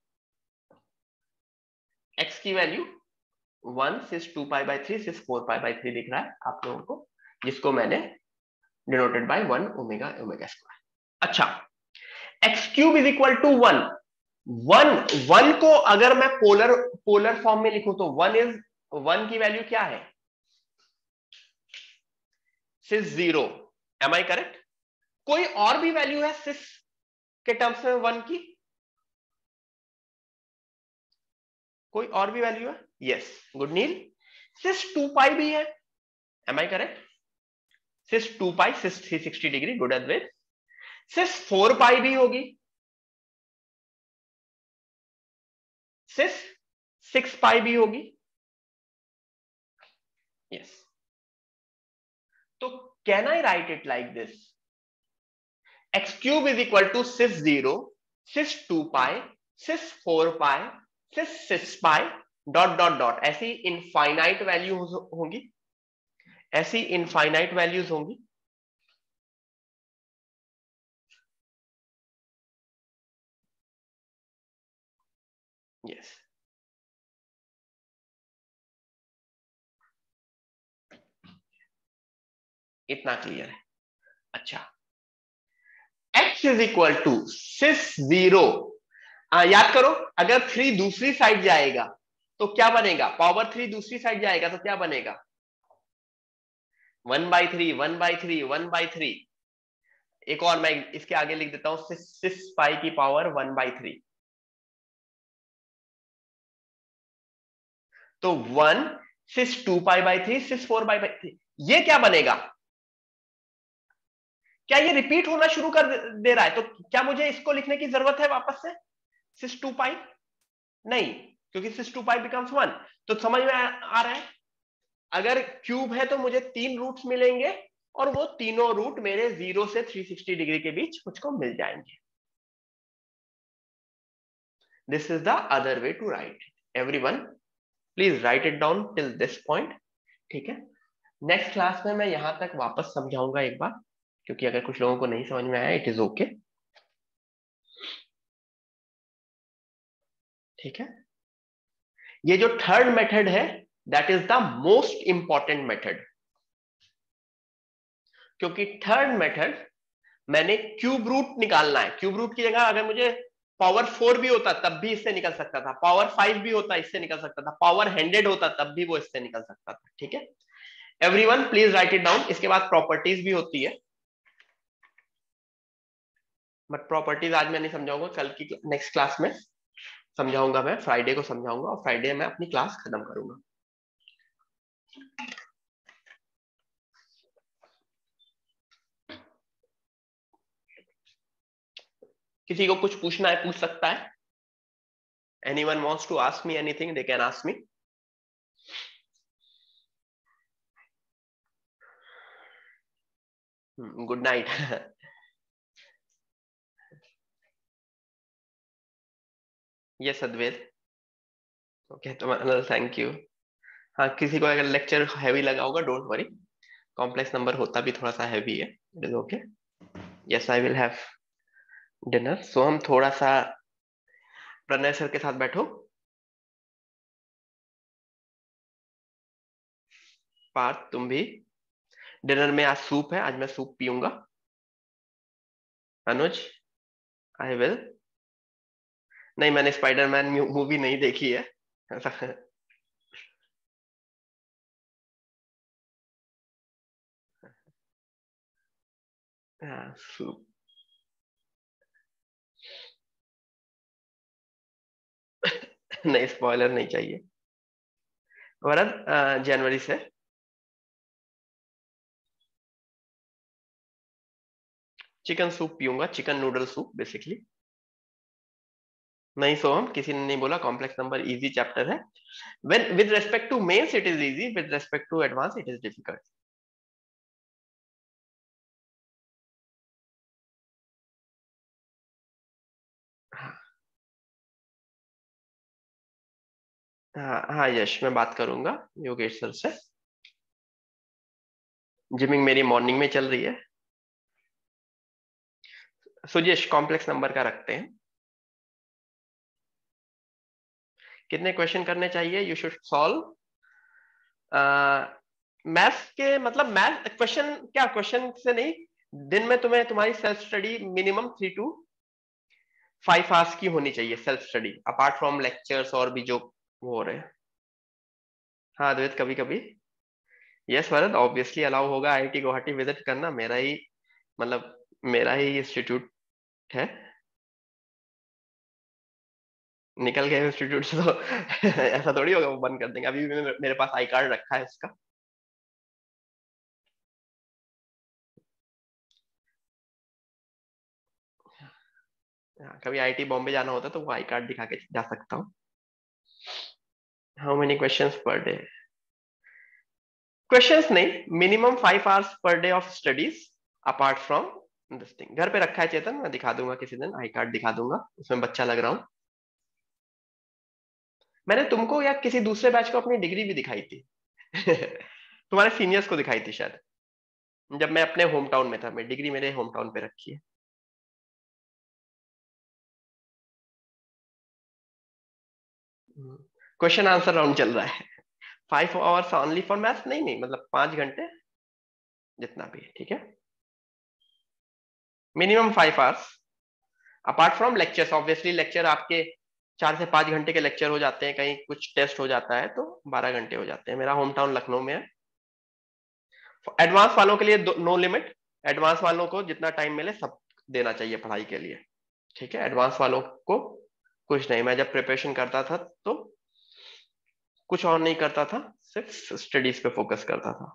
एक्स की वैल्यू 1 सिस 2π/3 सिस 4π/3 दिख रहा है आप लोगों को, जिसको मैंने denoted by 1 omega omega square. अच्छा, x cube is equal to 1। One को अगर मैं पोलर फॉर्म में लिखूं तो 1 की वैल्यू क्या है? सिस 0। Am I correct? कोई और भी वैल्यू है सिस के टर्म्स में 1 की? कोई और भी वैल्यू है? यस, गुड नील। सिस 2 पाई भी है। Am I correct? Cis 2 pi, cis 360 degree, good Advait. Cis 4 pi भी होगी। सिस 6 पाई भी होगी। यस। तो can I write it like this? X cube is equal to cis 0, cis 2 pi, cis 4 pi, cis 6 pi, dot dot dot, ऐसी infinite values होंगी। ऐसी infinite values होंगी। Yes, इतना क्लियर है। अच्छा, x is equal to cis 0। याद करो, अगर 3 दूसरी साइड जाएगा तो क्या बनेगा? पावर 3 दूसरी साइड जाएगा तो क्या बनेगा? 1/3, 1/3, 1/3। एक और मैं इसके आगे लिख देता हूं, सिस पाई की पावर 1/3। तो 1 सिस 2 pi by 3, sis 4 pi by 3, ये क्या बनेगा? क्या ये रिपीट होना शुरू कर दे रहा है? तो क्या मुझे इसको लिखने की जरूरत है वापस से? सिस 2 पाई नहीं, क्योंकि सिस 2 पाई बिकम्स 1। तो समझ में आ रहा है? अगर क्यूब है तो मुझे 3 रूट्स मिलेंगे और वो तीनों रूट मेरे 0 से 360 डिग्री के बीच मुझको मिल जाएंगे। This is the other way to write. Everyone please write it down till this point. ठीक है, नेक्स्ट क्लास में मैं यहां तक वापस समझाऊंगा एक बार, क्योंकि अगर कुछ लोगों को नहीं समझ में आया, इट इज ओके। ठीक है, ये जो थर्ड मेथड है that is the most important method, क्योंकि थर्ड मेथड मैंने क्यूब रूट निकालना है। क्यूब रूट की जगह अगर मुझे पावर 4 भी होता तब भी इससे निकल सकता था, पावर 5 भी होता इससे निकल सकता था, पावर 100 होता तब भी वो इससे निकल सकता था। ठीक है, everyone please write it down. इसके बाद प्रॉपर्टीज भी होती है, बट प्रॉपर्टीज आज मैं नहीं समझाऊंगा, कल की नेक्स्ट क्लास में समझाऊंगा। मैं फ्राइडे को समझाऊंगा और फ्राइडे में अपनी क्लास खत्म करूंगा। किसी को कुछ पूछना है पूछ सकता है। Anyone wants to ask me anything, they can ask me. Good night. Yes Advait, okay, तो थैंक यू। हाँ, किसी को अगर लेक्चर हैवी लगा होगा, डोंट वरी, कॉम्प्लेक्स नंबर होता भी थोड़ा सा हैवी है, it is okay. Yes, I will have dinner. So हम थोड़ा सा, प्रणय सर के साथ बैठो। पार्थ तुम भी। डिनर में आज सूप है, आज मैं सूप पीऊंगा। Anuj, I will. नहीं, मैंने स्पाइडरमैन मूवी नहीं देखी है। हाँ, सूप। नहीं, स्पॉइलर नहीं चाहिए। वरद, जनवरी से चिकन सूप पीऊंगा, चिकन नूडल सूप बेसिकली। नहीं सोहम, किसी ने नहीं बोला कॉम्प्लेक्स नंबर इजी चैप्टर है। When with respect to mains it is easy, with respect to advance it is difficult. हाँ हाँ हाँ, यश मैं बात करूंगा योगेश सर से। जिमिंग मेरी मॉर्निंग में चल रही है। सुजेश, कॉम्प्लेक्स नंबर का रखते हैं। कितने क्वेश्चन करने चाहिए? यू शुड सॉल्व मैथ्स के मतलब मैथ क्वेश्चन क्या, क्वेश्चन से नहीं, दिन में तुम्हें तुम्हारी self study minimum 3 to 5 hours की होनी चाहिए, self study apart from lectures और भी जो वो हो रहे हैं। हाँ अद्वैत, कभी कभी। यस वरद, ऑब्वियसली अलाउ होगा। आईआईटी गुवाहाटी विजिट करना मेरा ही मतलब मेरा ही इंस्टीट्यूट है। निकल गए इंस्टीट्यूट से तो ऐसा थोड़ी होगा वो बंद कर देंगे। अभी भी मेरे पास आई कार्ड रखा है उसका। हाँ, कभी आईआईटी बॉम्बे जाना होता तो वो आई कार्ड दिखा के जा सकता हूँ। How many questions per day? Questions नहीं, minimum 5 hours per day of studies apart from this thing. घर पे रखा है चेतन, मैं दिखा दूंगा किसी दिन, आई कार्ड दिखा दूंगा, उसमें बच्चा लग रहा हूँ। मैंने तुमको या किसी दूसरे बैच को अपनी डिग्री भी दिखाई थी तुम्हारे सीनियर्स को दिखाई थी शायद, जब मैं अपने होम टाउन में था। मैं डिग्री मेरे होम टाउन पे रखी है। क्वेश्चन आंसर राउंड चल रहा है। 5 आवर्स ओनली फॉर मैथ्स? नहीं नहीं, मतलब 5 घंटे जितना भी है, ठीक है। Minimum 5 hours apart from lectures. Obviously lecture आपके 4 से 5 घंटे के लेक्चर हो जाते हैं, कहीं कुछ टेस्ट हो जाता है तो 12 घंटे हो जाते हैं। मेरा होम टाउन लखनऊ में है। एडवांस वालों के लिए नो लिमिट। एडवांस वालों को जितना टाइम मिले सब देना चाहिए पढ़ाई के लिए, ठीक है। एडवांस वालों को कुछ नहीं, मैं जब प्रिपरेशन करता था तो कुछ और नहीं करता था, सिर्फ स्टडीज पे फोकस करता था।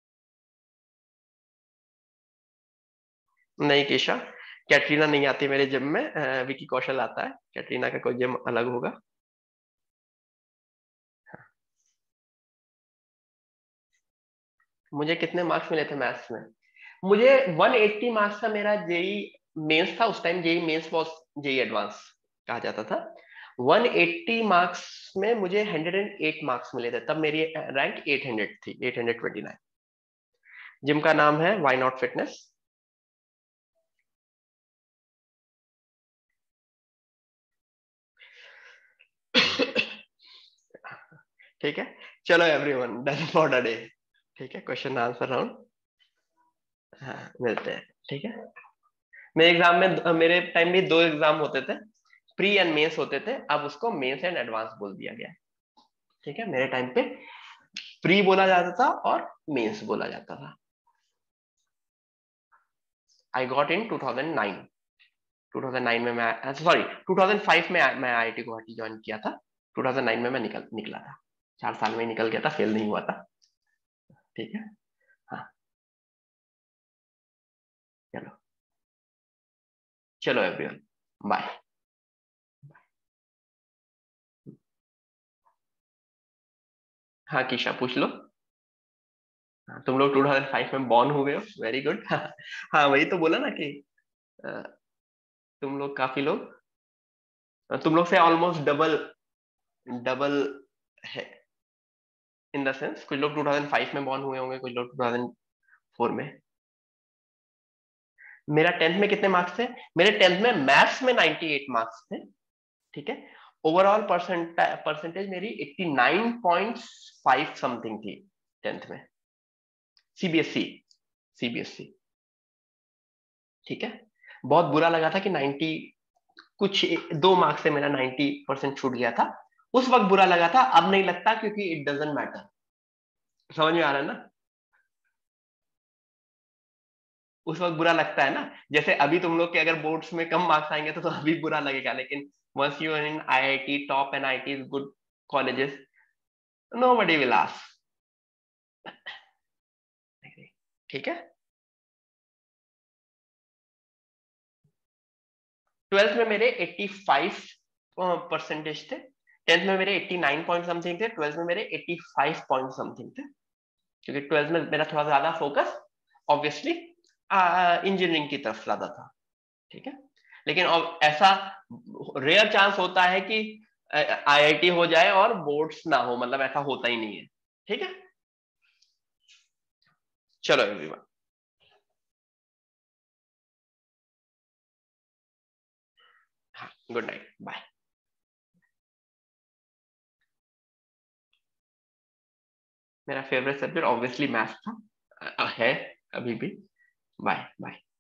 नहीं केशा, कैटरीना नहीं आती मेरे जिम में, विकी कौशल आता है। कैटरीना का कोई जिम अलग होगा। मुझे कितने मार्क्स मिले थे मैथ्स में? मुझे 180 मार्क्स का मेरा जेई मेंस था। उस time JEE mains was JEE advance कहा जाता था। 180 मार्क्स में मुझे 108 मार्क्स मिले थे, तब मेरी रैंक 800 थी, 829। जिम का नाम है वाई नॉट फिटनेस। ठीक है, चलो everyone, done for the day. ठीक है, क्वेश्चन आंसर राउंड। हाँ मिलते हैं, ठीक है। मेरे एग्जाम में, मेरे टाइम में 2 एग्जाम होते थे, प्री एंड मेंस होते थे। अब उसको मेंस एंड एडवांस बोल दिया गया है, ठीक है। मेरे टाइम पे प्री बोला जाता था और मेंस बोला जाता था। I got in 2009। 2009 में मैं, सॉरी 2005 में मैं आईआईटी गुवाहाटी ज्वाइन किया था। 2009 में मैं निकला था। 4 साल में ही निकल गया था, फेल नहीं हुआ था, ठीक है। हाँ चलो, चलो एवरीवन, बाय। हाँ कीशा पूछ लो। हाँ, तुम लोग 2005 में बॉर्न हुए हो, वेरी गुड हाँ वही तो बोला ना कि अ, तुम लोग काफी लोग, तुम लोग से ऑलमोस्ट डबल, डबल है। इन द सेंस कुछ लोग 2005 में बॉर्न हुए होंगे, कुछ लोग 2004 में। मेरा 10th में कितने मार्क्स थे? मेरे 10th में मैथ्स में 98 मार्क्स थे, ठीक है। ओवरऑल परसेंटेज मेरी 89.5 समथिंग थी 10th में। सीबीएसई, सीबीएसई, ठीक है। बहुत बुरा लगा था कि 90 कुछ 2 मार्क्स से मेरा 90% छूट गया था। उस वक्त बुरा लगा था, अब नहीं लगता क्योंकि इट डजेंट मैटर। समझ में आ रहा है ना? उस वक्त बुरा लगता है ना, जैसे अभी तुम लोग के अगर बोर्ड्स में कम मार्क्स आएंगे तो अभी बुरा लगेगा, लेकिन once you are in IIT top and IIT good colleges, nobody will ask, ठीक है। 12th में मेरे 85 परसेंटेज थे। 10th में मेरे 89 पॉइंट समथिंग थे। 12th में मेरे 85 पॉइंट समथिंग थे, क्योंकि 12th में मेरा थोड़ा ज्यादा फोकस ऑब्वियसली इंजीनियरिंग की तरफ ज्यादा था, ठीक है। लेकिन अब ऐसा रेयर चांस होता है कि आईआईटी हो जाए और बोर्ड्स ना हो, मतलब ऐसा होता ही नहीं है, ठीक है। चलो एवरीवन, हाँ गुड नाइट, बाय। मेरा फेवरेट सब्जेक्ट ऑब्वियसली मैथ्स था, है अभी भी। Bye bye.